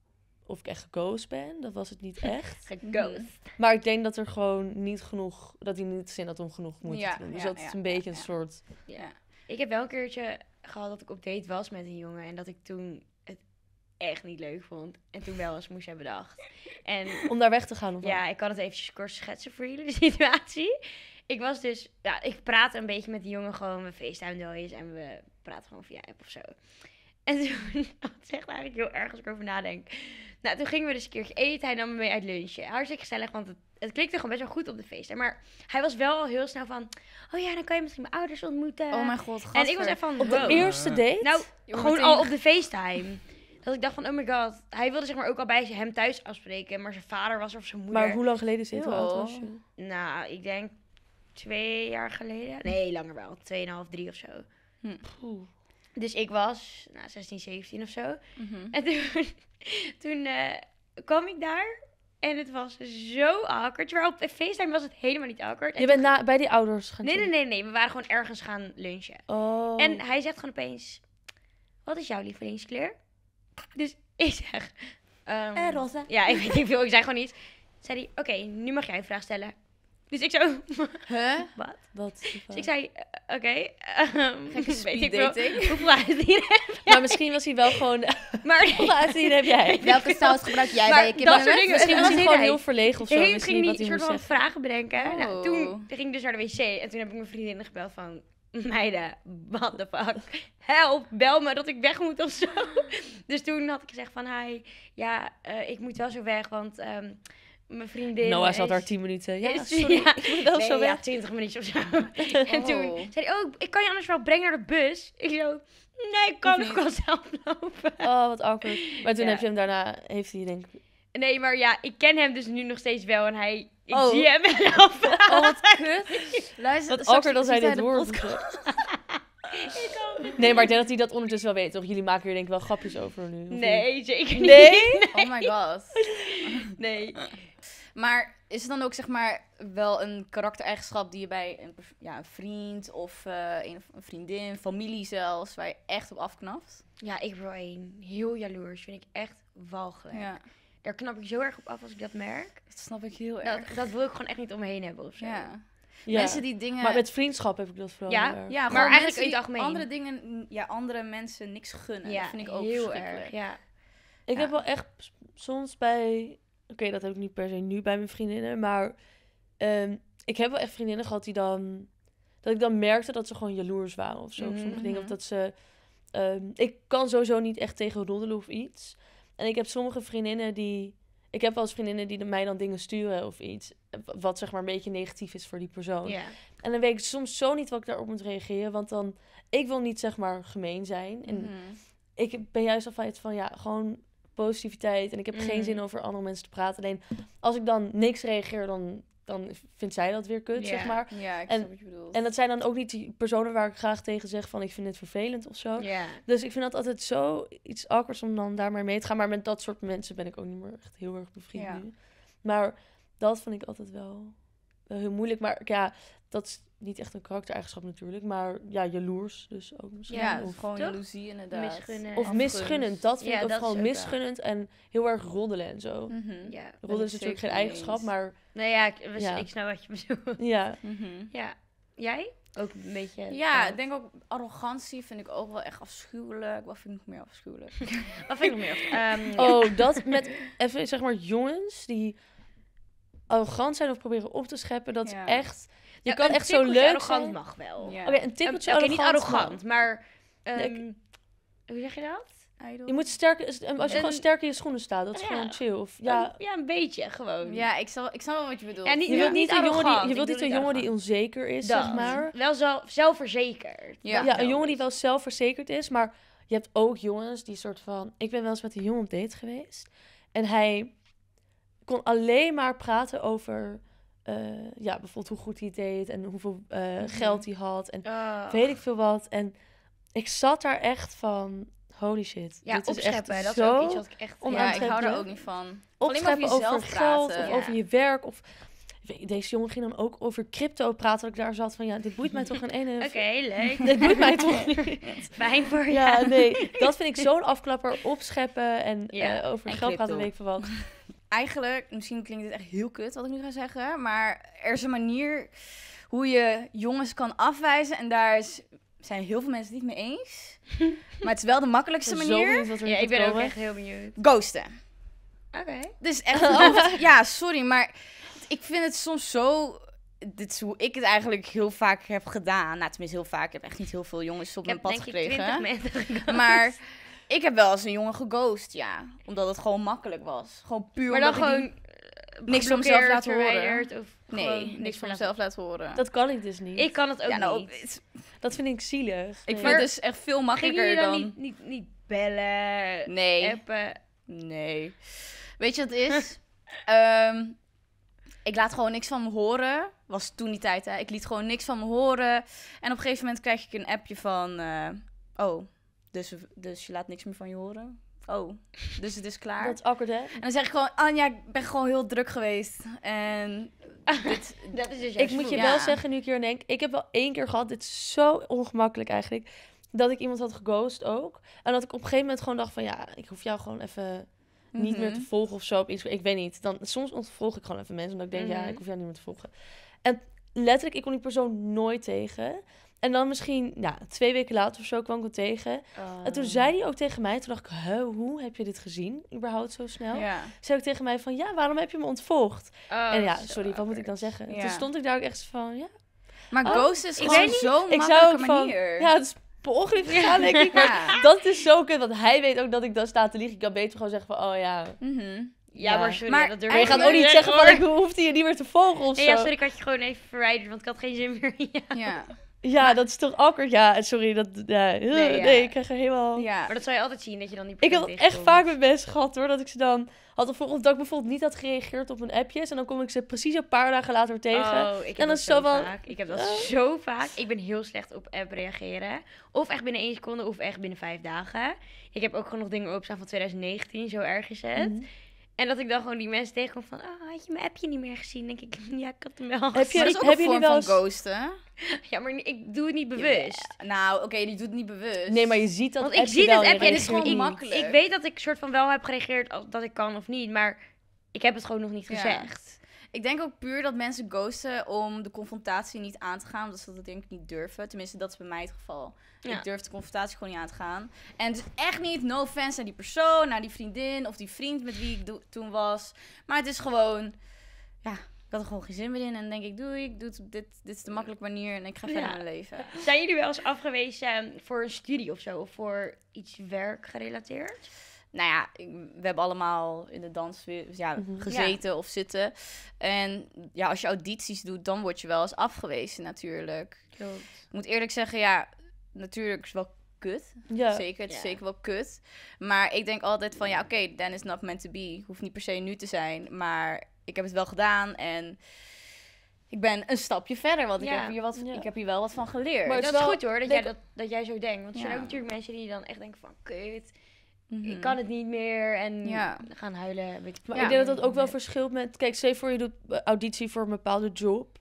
Speaker 3: of ik echt geghost ben. Dat was het niet echt.
Speaker 1: Ghost.
Speaker 3: Maar ik denk dat er gewoon niet genoeg... Dat hij niet zin had om genoeg moeite
Speaker 2: Ja,
Speaker 3: te doen. Dus
Speaker 2: ja,
Speaker 3: dat is
Speaker 2: ja,
Speaker 3: een beetje
Speaker 2: ja.
Speaker 3: een soort...
Speaker 2: Ja.
Speaker 1: Ik heb wel een keertje gehad dat ik op date was met een jongen. En dat ik toen het echt niet leuk vond. En toen wel eens moest hebben bedacht. En
Speaker 3: Om daar weg te gaan of wat?
Speaker 1: ja, ik kan het eventjes kort schetsen voor jullie, de situatie. Ik was dus... Ja, ik praatte een beetje met die jongen gewoon. We FaceTime wel eens en we praten gewoon via app of zo. En toen... Dat is echt eigenlijk heel erg als ik erover nadenk. Nou, toen gingen we dus een keertje eten. Hij nam me mee uit lunchen. Hartstikke gezellig, want het klikte gewoon best wel goed op de FaceTime. Maar hij was wel al heel snel van... Oh ja, dan kan je misschien mijn ouders ontmoeten.
Speaker 2: Oh mijn god,
Speaker 1: En ik was echt van...
Speaker 3: Op de
Speaker 1: wow.
Speaker 3: eerste date?
Speaker 1: Nou,
Speaker 2: Je wordt
Speaker 1: gewoon
Speaker 2: meteen-
Speaker 1: al op de FaceTime. Dat ik dacht van, oh my god. Hij wilde zeg maar ook al bij hem thuis afspreken. Maar zijn vader was er of zijn moeder.
Speaker 3: Maar hoe lang geleden is dit? Hoe oud
Speaker 2: Joh.
Speaker 3: was je?
Speaker 1: Nou, ik denk 2 jaar geleden. Nee, langer wel. 2,5, 3 of zo.
Speaker 3: Oeh.
Speaker 1: Dus ik was 16, 17 of zo.
Speaker 2: Mhm.
Speaker 1: En toen kwam ik daar. En het was zo awkward. Terwijl op FaceTime was het helemaal niet awkward. En
Speaker 3: Je bent bij die ouders gaan
Speaker 1: nee,
Speaker 3: zitten?
Speaker 1: nee. We waren gewoon ergens gaan lunchen.
Speaker 3: Oh.
Speaker 1: En hij zegt gewoon opeens... Wat is jouw lievelingskleur? Dus ik zeg...
Speaker 2: roze.
Speaker 1: Ja, ik weet niet veel. Ik zei gewoon iets. Zei hij, oké, nu mag jij een vraag stellen. Dus ik zo...
Speaker 2: Huh?
Speaker 1: Wat?
Speaker 3: Wat?
Speaker 1: Dus ik zei, oké.
Speaker 2: Gekke
Speaker 1: weet ik wel.
Speaker 2: speeddating.
Speaker 1: Hoeveel huisdieren heb
Speaker 3: Maar misschien was hij wel gewoon...
Speaker 1: Maar
Speaker 3: Hoeveel uitzien heb jij?
Speaker 2: Welke saus gebruik jij
Speaker 1: Maar
Speaker 2: bij je
Speaker 1: dat
Speaker 2: kinderen?
Speaker 1: soort dingen-
Speaker 3: Misschien
Speaker 1: en
Speaker 3: was
Speaker 1: dan
Speaker 3: hij
Speaker 1: zei
Speaker 3: gewoon
Speaker 1: hij-
Speaker 3: heel verlegen of zo.
Speaker 1: ik
Speaker 3: Wist
Speaker 1: ging
Speaker 3: niet
Speaker 1: niet
Speaker 3: wat
Speaker 1: een
Speaker 3: hij
Speaker 1: soort
Speaker 3: moest
Speaker 1: van
Speaker 3: zeggen.
Speaker 1: vragen bedenken. Nou,
Speaker 2: Oh.
Speaker 1: toen ging ik dus naar de wc. En toen heb ik mijn vriendinnen gebeld van... Meiden, what the fuck? Help, bel me dat ik weg moet of zo. Dus toen had ik gezegd van... Hi, ja, ik moet wel zo weg, want... mijn vriendin
Speaker 3: Noah zat
Speaker 1: is-
Speaker 3: daar 10 minuten. Ja,
Speaker 1: is-
Speaker 3: sorry.
Speaker 1: ja.
Speaker 3: Ik moet wel
Speaker 1: Nee,
Speaker 3: zo weg.
Speaker 1: ja, 20 minuutjes of zo. En toen
Speaker 2: Oh.
Speaker 1: zei hij, oh, ik kan je anders wel brengen naar de bus. Ik zo, nee, ik kan
Speaker 2: Hoeft
Speaker 1: nog wel zelf lopen.
Speaker 3: Oh, wat awkward. Maar toen
Speaker 1: Ja.
Speaker 3: heb je hem daarna... Heeft hij denk ik...
Speaker 1: Nee, maar ja, ik ken hem dus nu nog steeds wel. En ik
Speaker 3: Oh.
Speaker 1: zie hem wel.
Speaker 2: Oh, wat kut. Luister,
Speaker 3: Wat
Speaker 2: straks
Speaker 3: awkward als hij
Speaker 2: ziet
Speaker 3: dit
Speaker 2: de
Speaker 3: hoort.
Speaker 2: podcast.
Speaker 3: Nee, maar ik denk dat hij dat ondertussen wel weet. Toch? Jullie maken hier denk ik wel grapjes over nu. of niet?
Speaker 1: Nee, zeker niet.
Speaker 3: Nee?
Speaker 2: Oh my god.
Speaker 1: Nee.
Speaker 2: Maar is het dan ook zeg maar wel een karaktereigenschap die je bij een vriend of een vriendin, familie zelfs, waar je echt op afknapt?
Speaker 1: Ja, ik ben één. Heel jaloers. Vind ik echt walgelijk.
Speaker 2: Ja,
Speaker 1: Daar knap ik zo erg op af als ik dat merk.
Speaker 2: dat snap ik heel erg.
Speaker 1: Dat wil ik gewoon echt niet om me heen hebben of zo.
Speaker 2: Ja.
Speaker 3: Ja.
Speaker 2: Mensen die dingen...
Speaker 3: Maar met vriendschap heb ik dat vooral
Speaker 1: Ja?
Speaker 3: heel erg.
Speaker 2: ja,
Speaker 1: maar
Speaker 2: gewoon
Speaker 1: eigenlijk
Speaker 2: mensen
Speaker 1: in het
Speaker 2: die
Speaker 1: algemeen.
Speaker 2: andere dingen, andere mensen niks gunnen.
Speaker 1: Ja,
Speaker 2: Dat vind ik ook
Speaker 1: heel
Speaker 2: verschrikkelijk.
Speaker 1: erg. Ja.
Speaker 3: Ik
Speaker 2: Ja.
Speaker 3: heb wel echt soms bij... Oké, dat heb ik niet per se nu bij mijn vriendinnen. Maar ik heb wel echt vriendinnen gehad die dan... Dat ik dan merkte dat ze gewoon jaloers waren of zo. Op sommige dingen. Of dat ze... ik kan sowieso niet echt tegen roddelen of iets. En ik heb sommige vriendinnen die... Ik heb wel eens vriendinnen die mij dan dingen sturen of iets. Wat zeg maar een beetje negatief is voor die persoon.
Speaker 1: Ja.
Speaker 3: En dan weet ik soms zo niet wat ik daarop moet reageren. Want dan... Ik wil niet zeg maar gemeen zijn. En
Speaker 2: Mhm.
Speaker 3: ik ben juist altijd van ja, gewoon positiviteit. En ik heb geen
Speaker 1: Mhm.
Speaker 3: zin over andere mensen te praten. Alleen als ik dan niks reageer, dan vindt zij dat weer kut,
Speaker 1: Ja.
Speaker 3: zeg maar.
Speaker 2: Ja, ik
Speaker 3: En-
Speaker 2: snap wat je bedoelt.
Speaker 3: En dat zijn dan ook niet die personen waar ik graag tegen zeg van ik vind het vervelend of zo.
Speaker 1: Ja.
Speaker 3: Dus ik vind dat altijd zo iets awkwards om dan daar maar mee te gaan. Maar met dat soort mensen ben ik ook niet meer echt heel erg bevriend
Speaker 2: Ja.
Speaker 3: nu. Maar dat vind ik altijd wel heel moeilijk. Maar ja, dat is niet echt een karaktereigenschap natuurlijk. Maar ja, jaloers dus ook misschien.
Speaker 2: ja,
Speaker 3: Of-
Speaker 2: gewoon
Speaker 1: toch?
Speaker 2: jaloezie inderdaad.
Speaker 1: Misgunnen.
Speaker 3: Of
Speaker 1: Afgunst.
Speaker 3: misgunnend, dat vind
Speaker 1: Ja,
Speaker 3: ik ook
Speaker 1: dat
Speaker 3: gewoon
Speaker 1: is ook wel.
Speaker 3: misgunnend en heel erg roddelen en zo.
Speaker 2: Mhm.
Speaker 1: Ja.
Speaker 3: Roddelen is natuurlijk geen eigenschap, maar
Speaker 1: Nou ja,
Speaker 3: Ja.
Speaker 1: ik snap wat je bedoelt.
Speaker 3: ja.
Speaker 2: Mhm.
Speaker 1: Ja. Jij? Ook een beetje...
Speaker 2: Ja, ik denk ook arrogantie vind ik ook wel echt afschuwelijk. Wat vind ik nog meer afschuwelijk?
Speaker 1: Wat vind ik nog meer? Ja.
Speaker 3: Oh, dat met even zeg maar jongens die arrogant zijn of proberen op te scheppen, dat
Speaker 2: Ja.
Speaker 3: is echt... Je
Speaker 1: Ja,
Speaker 3: kan
Speaker 1: een
Speaker 3: echt zo
Speaker 1: tikkeltje
Speaker 3: leuk
Speaker 1: arrogant
Speaker 3: zijn.
Speaker 1: mag wel.
Speaker 2: Ja.
Speaker 3: Oké, een tippeltje
Speaker 1: Oké,
Speaker 3: arrogant.
Speaker 1: niet arrogant, maar...
Speaker 3: Nee,
Speaker 1: hoe zeg je dat?
Speaker 3: Je moet sterk, als je gewoon
Speaker 1: Een-
Speaker 3: sterk in je schoenen staat, dat is
Speaker 1: Ja.
Speaker 3: gewoon chill. Of, ja,
Speaker 1: Ja, een beetje gewoon.
Speaker 2: Ja, ik snap wel wat je bedoelt.
Speaker 1: Ja, niet-
Speaker 3: je wilt niet een jongen die,
Speaker 1: arrogant.
Speaker 3: je wilt
Speaker 1: Ik
Speaker 3: niet een
Speaker 1: bedoel
Speaker 3: jongen
Speaker 1: niet
Speaker 3: die onzeker is,
Speaker 1: Dat.
Speaker 3: zeg maar.
Speaker 1: Wel zelfverzekerd.
Speaker 2: Ja.
Speaker 3: Ja, een jongen die wel zelfverzekerd is, maar je hebt ook jongens die soort van... Ik ben wel eens met een jongen op date geweest. En hij kon alleen maar praten over... ja, bijvoorbeeld hoe goed hij het deed en hoeveel geld hij had. En weet ik veel wat. En ik zat daar echt van... Holy shit.
Speaker 1: Ja,
Speaker 3: dit is echt
Speaker 1: opscheppen. Dat is
Speaker 3: zo
Speaker 1: ook iets wat ik echt...
Speaker 3: om
Speaker 2: ja,
Speaker 3: aan
Speaker 2: ik
Speaker 3: te
Speaker 2: hou daar
Speaker 3: trekken.
Speaker 2: ook niet van. Alleen maar
Speaker 3: Opscheppen
Speaker 2: over
Speaker 3: over
Speaker 2: jezelf
Speaker 3: geld
Speaker 2: praten.
Speaker 3: of
Speaker 1: Ja.
Speaker 3: over je werk. Of Deze jongen ging dan ook over crypto praten. Dat ik daar zat van, ja, dit boeit mij toch een ene...
Speaker 1: Oké, leuk.
Speaker 3: Dit boeit mij toch niet.
Speaker 1: Fijn voor je.
Speaker 3: Ja, nee. Dat vind ik zo'n afklapper. Opscheppen en over
Speaker 2: En
Speaker 3: geld praten,
Speaker 2: crypto.
Speaker 3: weet ik veel wat.
Speaker 2: Eigenlijk, misschien klinkt dit echt heel kut wat ik nu ga zeggen, maar er is een manier hoe je jongens kan afwijzen en zijn heel veel mensen het niet mee eens. Maar het is wel de makkelijkste
Speaker 3: Zo
Speaker 2: manier.
Speaker 3: benieuwd wat er
Speaker 1: Ja,
Speaker 3: gaat
Speaker 1: ik ben ook
Speaker 3: komen.
Speaker 1: echt heel benieuwd.
Speaker 2: Ghosten.
Speaker 1: Oké.
Speaker 2: Dit is echt... ja, sorry, maar ik vind het soms zo... Dit is hoe ik het eigenlijk heel vaak heb gedaan. Nou, tenminste heel vaak. Ik heb echt niet heel veel jongens op
Speaker 1: Ik
Speaker 2: mijn
Speaker 1: heb
Speaker 2: pad
Speaker 1: denk ik
Speaker 2: gekregen.
Speaker 1: 20 mensen geghost.
Speaker 2: Maar ik heb wel eens een jongen geghost, ja. Omdat het gewoon makkelijk was. Gewoon puur
Speaker 1: Maar dan
Speaker 2: omdat ik
Speaker 1: gewoon
Speaker 2: niks van mezelf
Speaker 1: geblokkeerd,
Speaker 2: laten horen.
Speaker 1: verwijderd, of
Speaker 2: Nee,
Speaker 1: gewoon
Speaker 2: niks van
Speaker 1: laten-
Speaker 2: mezelf laten horen.
Speaker 3: Dat kan ik dus niet.
Speaker 1: Ik kan het ook
Speaker 2: ja, nou,
Speaker 1: niet.
Speaker 3: Dat vind ik zielig.
Speaker 2: Ik
Speaker 3: Nee.
Speaker 2: vind
Speaker 1: Maar
Speaker 2: het dus echt veel
Speaker 1: Gingen
Speaker 2: makkelijker
Speaker 1: jullie dan
Speaker 2: dan...
Speaker 1: niet bellen,
Speaker 2: Nee,
Speaker 1: appen?
Speaker 2: nee. Weet je wat het is? Ik laat gewoon niks van me horen. Was toen die tijd, hè. Ik liet gewoon niks van me horen. En op een gegeven moment krijg ik een appje van... dus je laat niks meer van je horen? Oh, dus het is klaar.
Speaker 3: Dat is awkward, hè?
Speaker 2: En dan zeg ik gewoon... Anja, ik ben gewoon heel druk geweest. En dit...
Speaker 1: Dat is dus
Speaker 3: Ik moet je
Speaker 2: Ja.
Speaker 3: wel zeggen, nu ik hier aan denk, ik heb wel 1 keer gehad, dit is zo ongemakkelijk eigenlijk, dat ik iemand had geghost ook. En dat ik op een gegeven moment gewoon dacht van, ja, ik hoef jou gewoon even niet meer te volgen of zo op Instagram. Ik weet niet. Dan, soms ontvolg ik gewoon even mensen, omdat ik denk, ja, ik hoef jou niet meer te volgen. En letterlijk, ik kon die persoon nooit tegen. En dan misschien, 2 weken later of zo kwam ik hem tegen. En toen zei hij ook tegen mij, toen dacht ik, hoe heb je dit gezien? Überhaupt zo snel?
Speaker 2: Ja.
Speaker 3: Zei ik tegen mij van, ja, waarom heb je me ontvolgd? en ja,
Speaker 1: zo
Speaker 3: sorry, wat moet ik dan
Speaker 1: awkward.
Speaker 3: zeggen?
Speaker 2: Ja.
Speaker 3: Toen stond ik daar ook echt van, ja.
Speaker 2: Maar
Speaker 3: Oh,
Speaker 2: ghosten is
Speaker 1: ik
Speaker 2: gewoon
Speaker 1: weet niet.
Speaker 2: zo'n
Speaker 3: Ik zou
Speaker 2: makkelijke
Speaker 3: ook van,
Speaker 2: manier.
Speaker 3: ja, het is per ongeluk gegaan, denk ik. Maar dat is zo kut, want hij weet ook dat ik dan sta te liegen. Ik kan beter gewoon zeggen van, oh ja.
Speaker 2: Mhm.
Speaker 1: Ja,
Speaker 3: Ja.
Speaker 1: maar sorry,
Speaker 2: Maar
Speaker 1: dat durf
Speaker 3: Maar je
Speaker 1: ik
Speaker 3: gaat
Speaker 1: niet
Speaker 3: ook niet
Speaker 1: te
Speaker 3: zeggen van,
Speaker 1: hoor.
Speaker 3: ik hoefde je niet meer te volgen of
Speaker 1: Nee,
Speaker 3: zo.
Speaker 1: ja, sorry, ik had je gewoon even verwijderd, want ik had geen zin meer in jou.
Speaker 2: Ja.
Speaker 3: Ja, dat is toch awkward? Ja, sorry, dat... Ja, nee, ik krijg er helemaal...
Speaker 2: Ja.
Speaker 1: Maar dat zou je altijd zien, dat je dan die
Speaker 3: Ik
Speaker 1: persoon
Speaker 3: had het echt
Speaker 1: tegenkomt.
Speaker 3: vaak met mensen gehad hoor, dat ik ze dan had of dat ik bijvoorbeeld niet had gereageerd op mijn appjes en dan kom ik ze precies een paar dagen later tegen.
Speaker 1: Oh, ik heb
Speaker 3: En
Speaker 1: dat
Speaker 3: dan
Speaker 1: zo
Speaker 3: zo van,
Speaker 1: vaak. Ik heb dat zo vaak. Ik ben heel slecht op app reageren. Of echt binnen 1 seconde, of echt binnen 5 dagen. Ik heb ook gewoon nog dingen openstaan van 2019, zo erg is het.
Speaker 3: Mhm.
Speaker 1: En dat ik dan gewoon die mensen tegenkom van, had je mijn appje niet meer gezien? Dan denk ik, ja, ik had hem wel
Speaker 3: Heb je-
Speaker 2: Maar dat
Speaker 1: gezien.
Speaker 2: is ook
Speaker 3: hebben
Speaker 2: een
Speaker 3: jullie
Speaker 2: vorm
Speaker 3: wel
Speaker 2: van
Speaker 3: eens-
Speaker 2: ghosten.
Speaker 1: Ja, maar ik doe het niet bewust.
Speaker 2: Ja, nou, oké, die doet het niet bewust.
Speaker 3: Nee, maar je ziet dat
Speaker 1: Want ik
Speaker 3: appje
Speaker 1: zie
Speaker 3: wel
Speaker 1: dat
Speaker 3: en je
Speaker 1: appje en het is
Speaker 3: reageert
Speaker 1: gewoon
Speaker 3: niet.
Speaker 2: makkelijk.
Speaker 1: Ik weet dat ik soort van wel heb gereageerd dat ik kan of niet, maar ik heb het gewoon nog niet
Speaker 2: Ja.
Speaker 1: gezegd.
Speaker 2: Ik denk ook puur dat mensen ghosten om de confrontatie niet aan te gaan. Omdat ze dat denk ik niet durven. Tenminste, dat is bij mij het geval.
Speaker 1: Ja.
Speaker 2: Ik durf de confrontatie gewoon niet aan te gaan. En het is echt niet no offense naar die persoon, naar die vriendin of die vriend met wie ik toen was. Maar het is gewoon, ja, ik had er gewoon geen zin meer in. En dan denk ik, doei, ik doe het, dit is de makkelijke manier en ik ga verder
Speaker 1: Ja.
Speaker 2: met mijn leven.
Speaker 1: Zijn jullie wel eens afgewezen voor een studie of zo? Of voor iets werkgerelateerd?
Speaker 2: Nou ja, we hebben allemaal in de dans gezeten of zitten. En ja, als je audities doet, dan word je wel eens afgewezen natuurlijk.
Speaker 1: Klopt.
Speaker 2: Ik moet eerlijk zeggen, ja, natuurlijk is het wel kut.
Speaker 3: Ja.
Speaker 2: Zeker, het is
Speaker 1: Ja.
Speaker 2: zeker wel kut. Maar ik denk altijd van, ja, oké, then it's not meant to be. Hoeft niet per se nu te zijn, maar ik heb het wel gedaan en ik ben een stapje verder, want
Speaker 1: Ja.
Speaker 2: ik heb hier wel wat van geleerd.
Speaker 3: Maar het
Speaker 1: Dat
Speaker 3: is
Speaker 1: is
Speaker 3: wel-
Speaker 1: goed hoor, dat,
Speaker 3: denk-
Speaker 1: dat jij zo denkt. Want er zijn
Speaker 2: Ja.
Speaker 1: ook natuurlijk mensen die dan echt denken van, kut,
Speaker 2: Mhm.
Speaker 1: ik kan het niet meer. En
Speaker 2: Ja.
Speaker 1: gaan huilen. Weet ik
Speaker 3: Maar
Speaker 2: Ja.
Speaker 3: ik denk dat dat ook wel verschilt met... Kijk, stel je voor je doet auditie voor een bepaalde job.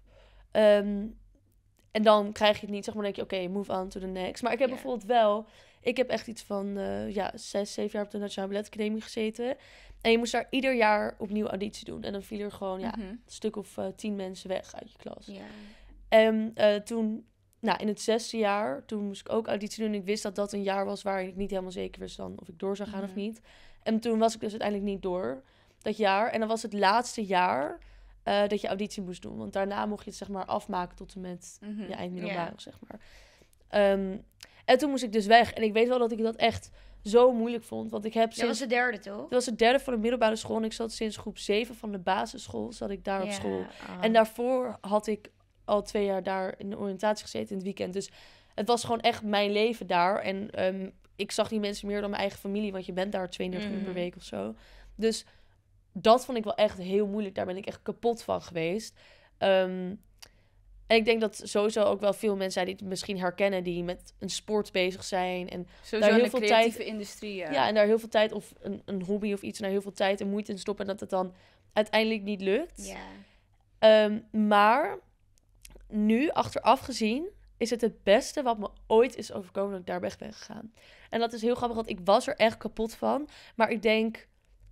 Speaker 3: En dan krijg je het niet, zeg maar, dan denk je, oké, move on to the next. Maar ik heb
Speaker 1: Ja.
Speaker 3: bijvoorbeeld wel... Ik heb echt iets van 6, 7 jaar op de Nationale Balletacademie gezeten. En je moest daar ieder jaar opnieuw auditie doen. En dan viel er gewoon
Speaker 2: Mhm.
Speaker 3: een stuk of 10 mensen weg uit je klas.
Speaker 1: Ja.
Speaker 3: En toen, in het 6e jaar, toen moest ik ook auditie doen. En ik wist dat dat een jaar was waarin ik niet helemaal zeker wist dan of ik door zou gaan of
Speaker 2: Mhm.
Speaker 3: niet. En toen was ik dus uiteindelijk niet door dat jaar. En dan was het laatste jaar dat je auditie moest doen. Want daarna mocht je het zeg maar afmaken tot en met
Speaker 2: Mhm.
Speaker 3: je eindmiddelbare,
Speaker 1: Ja.
Speaker 3: zeg maar. En toen moest ik dus weg. En ik weet wel dat ik dat echt zo moeilijk vond. Want ik heb
Speaker 1: Dat was
Speaker 3: sinds...
Speaker 1: de derde, toch?
Speaker 3: Dat was het 3e van de middelbare school. En ik zat sinds groep 7 van de basisschool, zat ik daar op
Speaker 1: Ja.
Speaker 3: school.
Speaker 1: Oh.
Speaker 3: En daarvoor had ik al 2 jaar daar in de oriëntatie gezeten in het weekend. Dus het was gewoon echt mijn leven daar. En ik zag die mensen meer dan mijn eigen familie. Want je bent daar 32 uur per week of zo. Dus dat vond ik wel echt heel moeilijk. Daar ben ik echt kapot van geweest. En ik denk dat sowieso ook wel veel mensen zijn die het misschien herkennen. Die met een sport bezig zijn. En
Speaker 2: Sowieso
Speaker 3: daar
Speaker 2: in
Speaker 3: heel
Speaker 2: de
Speaker 3: veel
Speaker 2: creatieve
Speaker 3: tijd-
Speaker 2: industrie,
Speaker 3: ja, en daar heel veel tijd of een hobby of iets. En daar heel veel tijd en moeite in stoppen. En dat het dan uiteindelijk niet lukt.
Speaker 1: Ja.
Speaker 3: Maar nu, achteraf gezien, is het beste wat me ooit is overkomen dat ik daar weg ben gegaan. En dat is heel grappig, want ik was er echt kapot van. Maar ik denk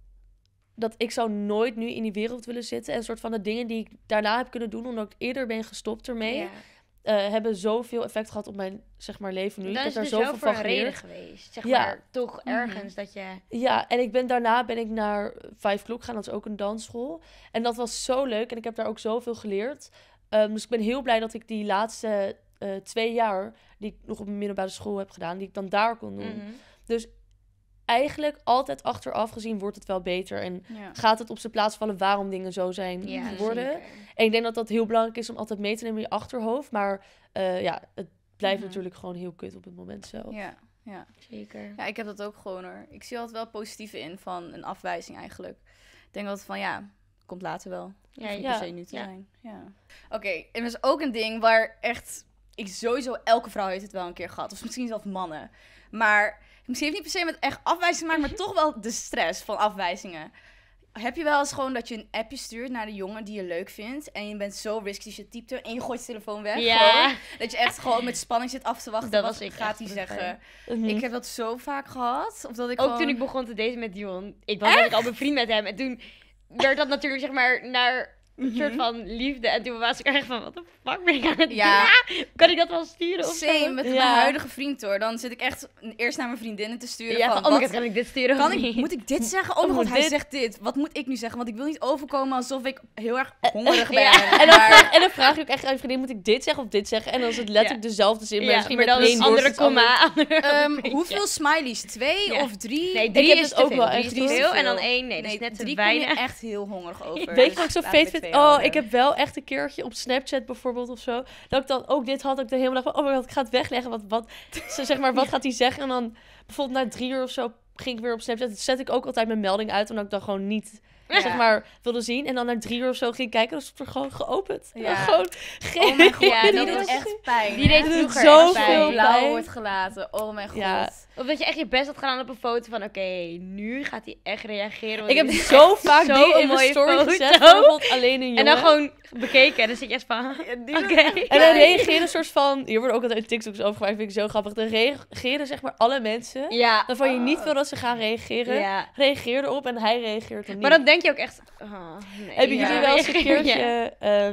Speaker 3: dat ik zou nooit nu in die wereld willen zitten. En een soort van de dingen die ik daarna heb kunnen doen, omdat ik eerder ben gestopt ermee,
Speaker 1: Ja.
Speaker 3: hebben zoveel effect gehad op mijn, zeg maar, leven nu.
Speaker 1: Dat
Speaker 3: Ik
Speaker 1: is
Speaker 3: heb daar
Speaker 1: dus wel
Speaker 3: zoveel
Speaker 1: voor
Speaker 3: van
Speaker 1: een reden
Speaker 3: geleerd.
Speaker 1: geweest. Zeg
Speaker 3: Ja.
Speaker 1: maar, toch ergens dat je...
Speaker 3: Ja, en daarna ben ik naar 5 Klok gegaan. Dat is ook een dansschool. En dat was zo leuk. En ik heb daar ook zoveel geleerd. Dus ik ben heel blij dat ik die laatste 2 jaar, die ik nog op mijn middelbare school heb gedaan, die ik dan daar kon doen.
Speaker 1: Mhm.
Speaker 3: Dus eigenlijk altijd achteraf gezien wordt het wel beter. En
Speaker 2: Ja.
Speaker 3: gaat het op zijn plaats vallen waarom dingen zo zijn
Speaker 1: Ja,
Speaker 3: geworden.
Speaker 1: zeker.
Speaker 3: En ik denk dat dat heel belangrijk is om altijd mee te nemen in je achterhoofd. Maar het blijft
Speaker 2: Mhm.
Speaker 3: natuurlijk gewoon heel kut op het moment zelf.
Speaker 2: Ja, ja.
Speaker 1: Zeker.
Speaker 2: Ja, ik heb dat ook gewoon hoor. Ik zie altijd wel positieve in van een afwijzing eigenlijk. Ik denk dat het van ja, komt later wel.
Speaker 1: Ja,
Speaker 2: Niet
Speaker 3: ja.
Speaker 2: per se nu te
Speaker 1: Ja.
Speaker 2: zijn. Ja. Oké, en er is ook een ding waar echt... Ik sowieso, elke vrouw heeft het wel een keer gehad. Of misschien zelfs mannen. Maar misschien heeft niet per se met echt afwijzing te maken, maar toch wel de stress van afwijzingen. Heb je wel eens gewoon dat je een appje stuurt naar de jongen die je leuk vindt en je bent zo risky, dus je typt er en je gooit je telefoon weg?
Speaker 1: Ja.
Speaker 2: Gewoon. Dat je echt gewoon met spanning zit af te wachten.
Speaker 1: Dat
Speaker 2: wat
Speaker 1: was ik
Speaker 2: gaat hij
Speaker 1: echt vroeger.
Speaker 2: zeggen?
Speaker 3: Mhm.
Speaker 2: Ik heb dat zo vaak gehad. Of dat ik
Speaker 1: Ook
Speaker 2: gewoon...
Speaker 1: toen ik begon te daten met Dion. Ik was natuurlijk al bevriend met hem. En toen werd dat natuurlijk zeg maar naar een soort van liefde. En toen was ik echt van, wat de fuck ben ik aan het
Speaker 2: Ja.
Speaker 1: doen? Kan ik dat wel sturen of
Speaker 2: Same
Speaker 1: zo?
Speaker 2: met
Speaker 3: Ja.
Speaker 2: mijn huidige vriend hoor. Dan zit ik echt eerst naar mijn vriendinnen te sturen
Speaker 1: Ja,
Speaker 2: van,
Speaker 1: van, oh my
Speaker 2: wat
Speaker 1: god, kan ik dit sturen
Speaker 2: kan
Speaker 1: of
Speaker 2: ik,
Speaker 1: niet?
Speaker 2: moet ik dit zeggen? Oh mijn
Speaker 3: moet
Speaker 2: god, hij
Speaker 3: dit?
Speaker 2: zegt dit. Wat moet ik nu zeggen? Want ik wil niet overkomen alsof ik heel erg hongerig ben.
Speaker 1: Ja.
Speaker 2: Maar-
Speaker 3: En dan vraag je ook echt aan je vriendin, moet ik dit zeggen of dit zeggen? En dan is het letterlijk dezelfde zin, maar
Speaker 1: Ja,
Speaker 3: misschien
Speaker 1: maar
Speaker 3: met
Speaker 1: dan
Speaker 3: één
Speaker 1: een andere
Speaker 3: woord iets anders.
Speaker 1: komma. andere
Speaker 2: hoeveel smileys? 2
Speaker 1: Ja.
Speaker 2: of 3?
Speaker 1: Nee,
Speaker 3: Ik
Speaker 1: 3
Speaker 3: heb
Speaker 1: is
Speaker 3: het
Speaker 1: te
Speaker 3: ook
Speaker 1: veel.
Speaker 3: wel
Speaker 1: 3
Speaker 3: echt
Speaker 1: is te
Speaker 3: heel
Speaker 1: veel.
Speaker 2: veel.
Speaker 1: En dan 1, nee, dat is net te
Speaker 2: 3 kom je
Speaker 1: weinig.
Speaker 2: echt heel hongerig over.
Speaker 3: Weet je wat ik zo
Speaker 2: Laten
Speaker 3: vet
Speaker 2: we
Speaker 3: vind?
Speaker 2: 2
Speaker 3: Oh,
Speaker 2: houden.
Speaker 3: ik heb wel echt een keertje op Snapchat bijvoorbeeld of zo, dat ik dan ook dit had, dat ik dan helemaal dacht van, oh my god, ik ga het wegleggen. Zeg maar, wat gaat hij zeggen? En dan bijvoorbeeld na 3 uur of zo ging ik weer op Snapchat. Dat zet ik ook altijd mijn melding uit, omdat ik dan gewoon niet,
Speaker 2: Ja.
Speaker 3: zeg maar, wilde zien. En dan na 3 uur of zo ging ik kijken, dan stond er gewoon geopend. En dan
Speaker 2: Ja.
Speaker 3: gewoon geen...
Speaker 2: Oh mijn god,
Speaker 1: Ja,
Speaker 2: die
Speaker 1: dat
Speaker 2: doet
Speaker 1: was-
Speaker 2: echt pijn.
Speaker 1: Die
Speaker 2: hè?
Speaker 1: deed
Speaker 3: doet
Speaker 1: vroeger
Speaker 3: zo
Speaker 1: echt
Speaker 3: veel
Speaker 1: pijn.
Speaker 3: pijn.
Speaker 2: blauw wordt gelaten. Oh mijn god.
Speaker 3: Ja.
Speaker 1: Of dat je echt je best had gedaan op een foto van, oké, nu gaat hij echt reageren. want
Speaker 3: Ik heb
Speaker 1: dit is
Speaker 3: zo
Speaker 1: echt
Speaker 3: vaak
Speaker 1: zo'n
Speaker 3: dingen in mijn
Speaker 1: mooie
Speaker 3: story
Speaker 1: foto.
Speaker 3: gezet, bijvoorbeeld alleen een jongen.
Speaker 1: En dan gewoon bekeken en dan zit je echt van, oké.
Speaker 3: En dan reageren een soort van... Hier worden ook altijd TikToks over gemaakt, vind ik zo grappig. Dan reageren zeg maar alle mensen...
Speaker 1: Ja.
Speaker 3: Waarvan je niet wil dat ze gaan reageren.
Speaker 1: Ja.
Speaker 3: Reageer erop en hij reageert dan niet.
Speaker 1: Maar dan denk je ook echt, oh, nee.
Speaker 3: Hebben
Speaker 2: Ja.
Speaker 3: jullie wel eens een keertje...
Speaker 1: Ja.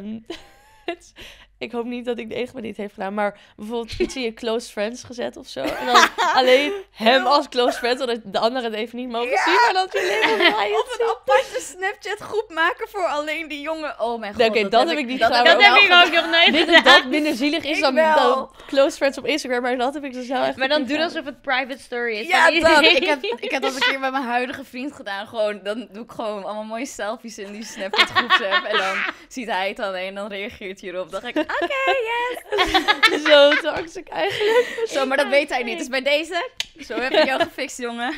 Speaker 3: Ik hoop niet dat ik de enige ben die het heeft gedaan. Maar bijvoorbeeld iets in je close friends gezet of zo. En dan alleen hem als close friend. Zodat de anderen het even niet mogen
Speaker 2: Ja.
Speaker 3: zien. Maar dat je alleen maar
Speaker 2: Of een aparte Snapchat groep maken voor alleen die jongen. Oh mijn god.
Speaker 3: Nee, oké, dat heb ik niet gedaan,
Speaker 1: Dat
Speaker 3: maar
Speaker 1: heb ik ook nog nooit
Speaker 3: Niet dat
Speaker 1: gedaan.
Speaker 3: dat minder zielig is
Speaker 2: Ik
Speaker 3: dan,
Speaker 2: wel.
Speaker 3: dan close friends op Instagram. Maar dat heb ik dus wel echt
Speaker 1: Maar dan
Speaker 3: niet
Speaker 1: doe
Speaker 3: gedaan.
Speaker 1: alsof het private story is.
Speaker 2: Ja,
Speaker 1: van
Speaker 2: dat.
Speaker 1: iedereen.
Speaker 2: Ik heb dat een keer bij mijn huidige vriend gedaan. Gewoon, dan doe ik gewoon allemaal mooie selfies in die Snapchat groepsapp. En dan ziet hij het alleen en dan reageert hij erop. Dan dacht ik, oké, yes.
Speaker 3: Zo toxic eigenlijk.
Speaker 2: Zo, maar dat weet hij niet. Dus bij deze, zo heb ik jou gefixt, jongen.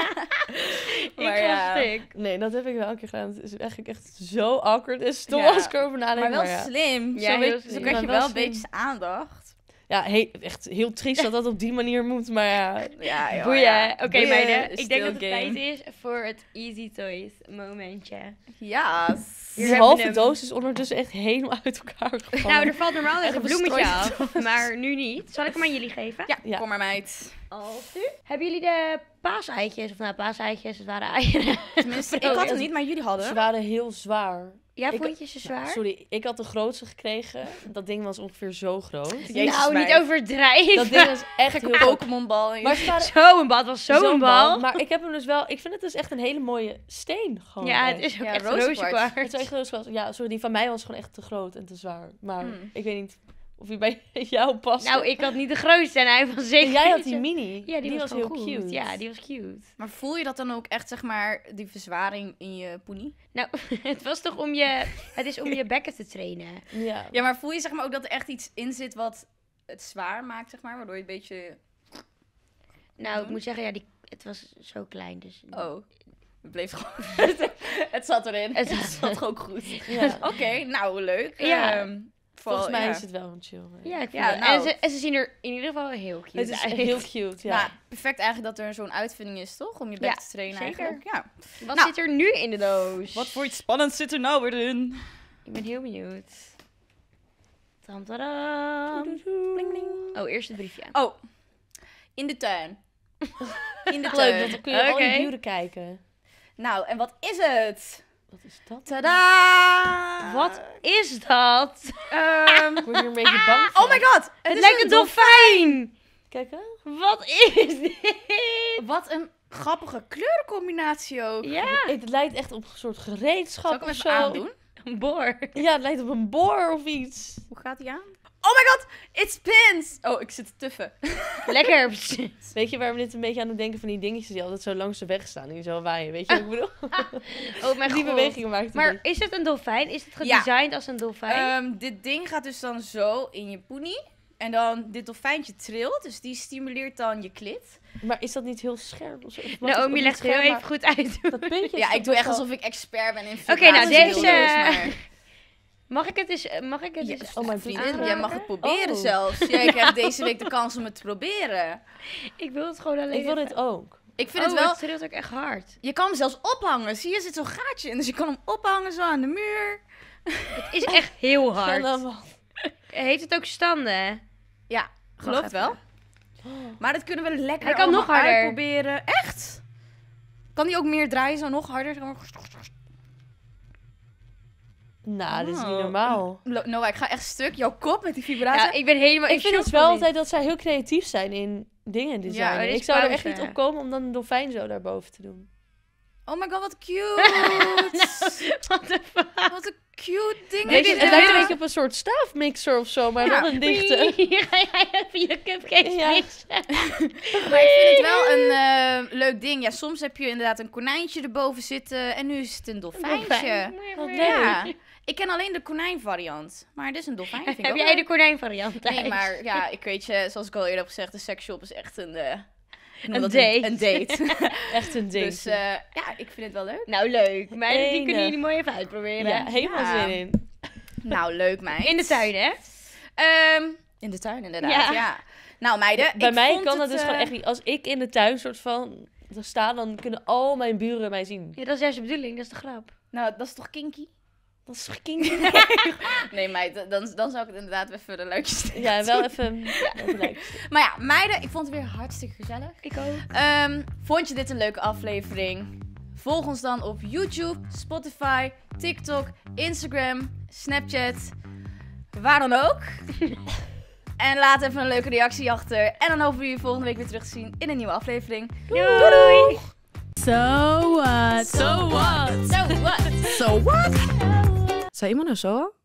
Speaker 1: Ik
Speaker 2: Maar
Speaker 1: was
Speaker 2: ja.
Speaker 1: stuk.
Speaker 3: Nee, dat heb ik wel een keer gedaan. Het is eigenlijk echt zo awkward en stom
Speaker 2: Ja.
Speaker 3: als ik erover nadenk.
Speaker 2: Maar wel
Speaker 3: ja.
Speaker 2: slim.
Speaker 1: Ja,
Speaker 2: Zo,
Speaker 1: heel
Speaker 2: zo
Speaker 1: slim.
Speaker 2: krijg je
Speaker 3: Maar wel
Speaker 2: wel een
Speaker 3: slim.
Speaker 2: beetje aandacht.
Speaker 3: Ja, echt heel triest dat dat op die manier moet. Maar ja,
Speaker 2: Ja, joh,
Speaker 1: Boeien.
Speaker 2: ja.
Speaker 1: Oké,
Speaker 2: Boeien
Speaker 1: meiden.
Speaker 2: is
Speaker 1: Ik denk dat
Speaker 2: still
Speaker 1: het
Speaker 2: game.
Speaker 1: tijd is voor het Easy Toys momentje.
Speaker 2: Ja.
Speaker 1: Hier
Speaker 3: die
Speaker 1: hebben
Speaker 3: halve
Speaker 1: we hem.
Speaker 3: doos is ondertussen echt helemaal uit elkaar gevallen.
Speaker 1: Nou, er valt normaal echt
Speaker 3: Echt
Speaker 1: een bloemetje
Speaker 3: verstrooid.
Speaker 1: af. Maar nu niet. Zal ik hem aan jullie geven?
Speaker 2: Ja,
Speaker 3: Ja.
Speaker 2: kom maar meid.
Speaker 1: Hebben jullie de paaseitjes? Of nou, paaseitjes, het waren eieren.
Speaker 2: Tenminste, ik
Speaker 1: Oh,
Speaker 2: had
Speaker 1: ja.
Speaker 2: hem niet, maar jullie hadden.
Speaker 3: Ze waren heel zwaar.
Speaker 1: Ja,
Speaker 3: Ik-
Speaker 1: vond je ze zwaar?
Speaker 3: Sorry, ik had de grootste gekregen. Dat ding was ongeveer zo groot.
Speaker 2: Jezus,
Speaker 1: nou, niet
Speaker 2: meid.
Speaker 1: overdrijven.
Speaker 3: Dat ding was echt heel groot.
Speaker 2: Pokémonbal.
Speaker 3: Maar ze waren
Speaker 1: Zo'n bal, het was zo'n
Speaker 3: zo'n
Speaker 1: bal.
Speaker 3: Maar ik heb hem dus wel... Ik vind het dus echt een hele mooie steen. Gewoon
Speaker 1: Ja, het
Speaker 3: echt.
Speaker 1: is ook
Speaker 2: Ja,
Speaker 1: echt
Speaker 2: roze
Speaker 1: roze
Speaker 2: kwarts.
Speaker 3: Het
Speaker 1: kwarts.
Speaker 3: is echt heel zoals... Ja, sorry, die van mij was gewoon echt te groot en te zwaar. Maar
Speaker 2: Hmm.
Speaker 3: ik weet niet of die bij jou past.
Speaker 1: Nou, ik had niet de grootste en hij was zeker
Speaker 3: En jij had
Speaker 1: niet
Speaker 3: die
Speaker 1: zo-
Speaker 3: mini.
Speaker 1: Ja, die was
Speaker 3: heel
Speaker 1: gewoon goed.
Speaker 3: cute.
Speaker 1: Ja, die was cute.
Speaker 2: Maar voel je dat dan ook echt, zeg maar, die verzwaring in je poenie?
Speaker 1: Nou, het was toch om je... Het is om je bekken te trainen.
Speaker 3: Ja.
Speaker 2: Ja, maar voel je zeg maar ook dat er echt iets in zit wat het zwaar maakt, zeg maar? Waardoor je een beetje...
Speaker 1: Nou, ik moet zeggen, ja, het was zo klein, dus...
Speaker 2: Oh, het bleef gewoon... het zat erin.
Speaker 1: Het
Speaker 2: Het
Speaker 1: zat-
Speaker 2: zat ook goed.
Speaker 3: Ja.
Speaker 2: Oké, nou, leuk.
Speaker 1: Ja.
Speaker 3: Volgens mij
Speaker 2: ja.
Speaker 3: is het wel een chill.
Speaker 1: Ja, ik vind
Speaker 2: Ja,
Speaker 1: het.
Speaker 2: nou.
Speaker 1: En ze zien er in ieder geval heel cute
Speaker 3: Het is
Speaker 1: uit.
Speaker 3: heel cute, ja.
Speaker 2: Nou, perfect eigenlijk dat er zo'n uitvinding is, toch? Om je bek
Speaker 1: Ja,
Speaker 2: te trainen
Speaker 1: zeker.
Speaker 2: eigenlijk. Ja.
Speaker 1: Wat
Speaker 2: Nou.
Speaker 1: zit er nu in de doos?
Speaker 2: Wat voor iets spannends zit er nou weer in?
Speaker 1: Ik ben heel benieuwd. Tam tadam. Bling bling. Oh, eerst het briefje.
Speaker 2: Oh, in de tuin. In de
Speaker 3: Leuk,
Speaker 2: tuin.
Speaker 3: want dan kun je al
Speaker 1: Oké.
Speaker 3: je buren kijken.
Speaker 2: Nou, en wat is het?
Speaker 3: Wat is dat?
Speaker 2: Tadaa!
Speaker 1: Wat is dat?
Speaker 3: Ik word hier een beetje bang van.
Speaker 2: Oh my god!
Speaker 1: Het
Speaker 2: is
Speaker 1: lijkt een dolfijn!
Speaker 3: Kijk hè?
Speaker 1: Wat is dit?
Speaker 2: Wat een grappige kleurencombinatie ook.
Speaker 1: Ja,
Speaker 3: Het lijkt echt op een soort gereedschap
Speaker 2: Zal ik hem
Speaker 3: of
Speaker 2: even
Speaker 3: zo.
Speaker 2: aandoen?
Speaker 1: een boor.
Speaker 3: Ja, het lijkt op een boor of iets.
Speaker 2: Hoe gaat hij aan? Oh my god! It spins! Oh, ik zit te tuffen.
Speaker 1: Lekker.
Speaker 3: Weet je waar we dit een beetje aan het denken van die dingetjes die altijd zo langs de weg staan en die zo waaien? Weet je wat ik bedoel?
Speaker 1: Oh mijn
Speaker 3: Die
Speaker 1: god.
Speaker 3: bewegingen maakt hij
Speaker 1: Maar
Speaker 3: niet.
Speaker 1: is het een dolfijn? Is het
Speaker 2: Ja.
Speaker 1: gedesigned als een dolfijn?
Speaker 2: Dit ding gaat dus dan zo in je poenie. En dan dit dolfijntje trilt, dus die stimuleert dan je klit.
Speaker 3: Maar is dat niet heel scherp of zo? Of wat is
Speaker 1: Naomi
Speaker 3: ook niet
Speaker 1: legt heel
Speaker 3: scherp,
Speaker 1: even
Speaker 3: maar
Speaker 1: goed uit.
Speaker 3: dat puntje
Speaker 2: Ja,
Speaker 3: is
Speaker 2: ik doe echt
Speaker 3: toch
Speaker 2: alsof ik expert ben in
Speaker 1: Oké, nou,
Speaker 2: vibraties
Speaker 1: deze-
Speaker 2: en video's, maar...
Speaker 1: Mag ik het eens... Mag ik het
Speaker 2: Ja,
Speaker 1: eens
Speaker 3: oh mijn
Speaker 2: vriendin,
Speaker 1: aanraken?
Speaker 2: jij mag het proberen
Speaker 3: Oh.
Speaker 2: zelfs. Jij krijgt deze week de kans om het te proberen.
Speaker 1: Ik wil het gewoon alleen
Speaker 3: Ik wil
Speaker 1: even-
Speaker 3: dit ook.
Speaker 2: Ik vind
Speaker 1: Oh,
Speaker 2: het wel...
Speaker 1: het trilt ook echt hard.
Speaker 2: Je kan hem zelfs ophangen. Zie je, er zit zo'n gaatje in. Dus je kan hem ophangen zo aan de muur.
Speaker 1: Het is echt heel
Speaker 3: En
Speaker 1: hard.
Speaker 3: dan
Speaker 1: Heeft het ook standen?
Speaker 2: Ja, geloof het wel. Maar dat kunnen we lekker
Speaker 1: Hij kan
Speaker 2: allemaal
Speaker 1: nog harder.
Speaker 2: uitproberen. Echt? Kan die ook meer draaien, zo nog harder? Zo...
Speaker 3: Nou, dit is niet
Speaker 2: Oh.
Speaker 3: normaal.
Speaker 2: Noah, ik ga echt stuk. Jouw kop met die vibratie.
Speaker 1: Ja, ik ben helemaal...
Speaker 3: Ik vind
Speaker 1: shock
Speaker 3: het wel
Speaker 1: van dit.
Speaker 3: altijd dat zij heel creatief zijn in dingen designen.
Speaker 1: dit is
Speaker 3: Ik zou er echt
Speaker 1: pauze.
Speaker 3: niet op komen om dan een dolfijn zo daarboven te doen.
Speaker 2: Oh my god, wat cute.
Speaker 1: What the fuck?
Speaker 2: Wat een cute ding.
Speaker 3: Weet
Speaker 1: dit
Speaker 3: je,
Speaker 1: is
Speaker 3: het lijkt een
Speaker 1: wel-
Speaker 3: beetje op een soort staafmixer of zo, maar
Speaker 2: Ja.
Speaker 3: dan een dichte.
Speaker 1: Hier ga jij even je cupcakes
Speaker 3: Ja.
Speaker 1: mixen.
Speaker 2: Maar ik vind het wel een leuk ding. Ja, soms heb je inderdaad een konijntje erboven zitten. En nu is het een dolfijntje.
Speaker 3: Wat leuk.
Speaker 2: Ja. Ik ken alleen de konijnvariant. Maar dit is een dolfijn. Vind ik
Speaker 1: Heb
Speaker 2: ook
Speaker 1: jij
Speaker 2: leuk.
Speaker 1: de konijnvariant thuis?
Speaker 2: Nee, maar ja, ik weet je, zoals ik al eerder heb gezegd, de seksshop is echt een... ik noem
Speaker 1: Een
Speaker 2: dat
Speaker 1: date.
Speaker 2: Een date.
Speaker 3: Echt een ding.
Speaker 2: Dus ja, ik vind het wel leuk.
Speaker 1: Nou, leuk. Maar die
Speaker 3: Enig.
Speaker 1: kunnen jullie mooi even uitproberen.
Speaker 3: ja, helemaal
Speaker 2: Ja.
Speaker 3: zin in.
Speaker 2: Nou, leuk meid.
Speaker 1: In de tuin, hè?
Speaker 2: In de tuin inderdaad,
Speaker 1: Ja.
Speaker 2: ja. Nou meiden,
Speaker 3: Bij
Speaker 2: ik
Speaker 3: mij
Speaker 2: vond
Speaker 3: kan dat dus
Speaker 2: het,
Speaker 3: gewoon echt niet. Als ik in de tuin soort van sta, dan kunnen al mijn buren mij zien.
Speaker 1: Ja, dat is juist de bedoeling. Dat is de grap.
Speaker 2: Nou, dat is toch kinky?
Speaker 3: Dat is fucking...
Speaker 2: Nee meid, dan zou ik het inderdaad even de leukjes
Speaker 3: Ja, wel even leuk.
Speaker 2: Maar ja, meiden, ik vond het weer hartstikke gezellig.
Speaker 1: Ik ook.
Speaker 2: Vond je dit een leuke aflevering? Volg ons dan op YouTube, Spotify, TikTok, Instagram, Snapchat, waar dan ook. En laat even een leuke reactie achter. En dan hopen we je volgende week weer terug te zien in een nieuwe aflevering.
Speaker 1: Doei!
Speaker 2: So what?
Speaker 3: So what?
Speaker 2: So what? So what? Zei iemand nou zo?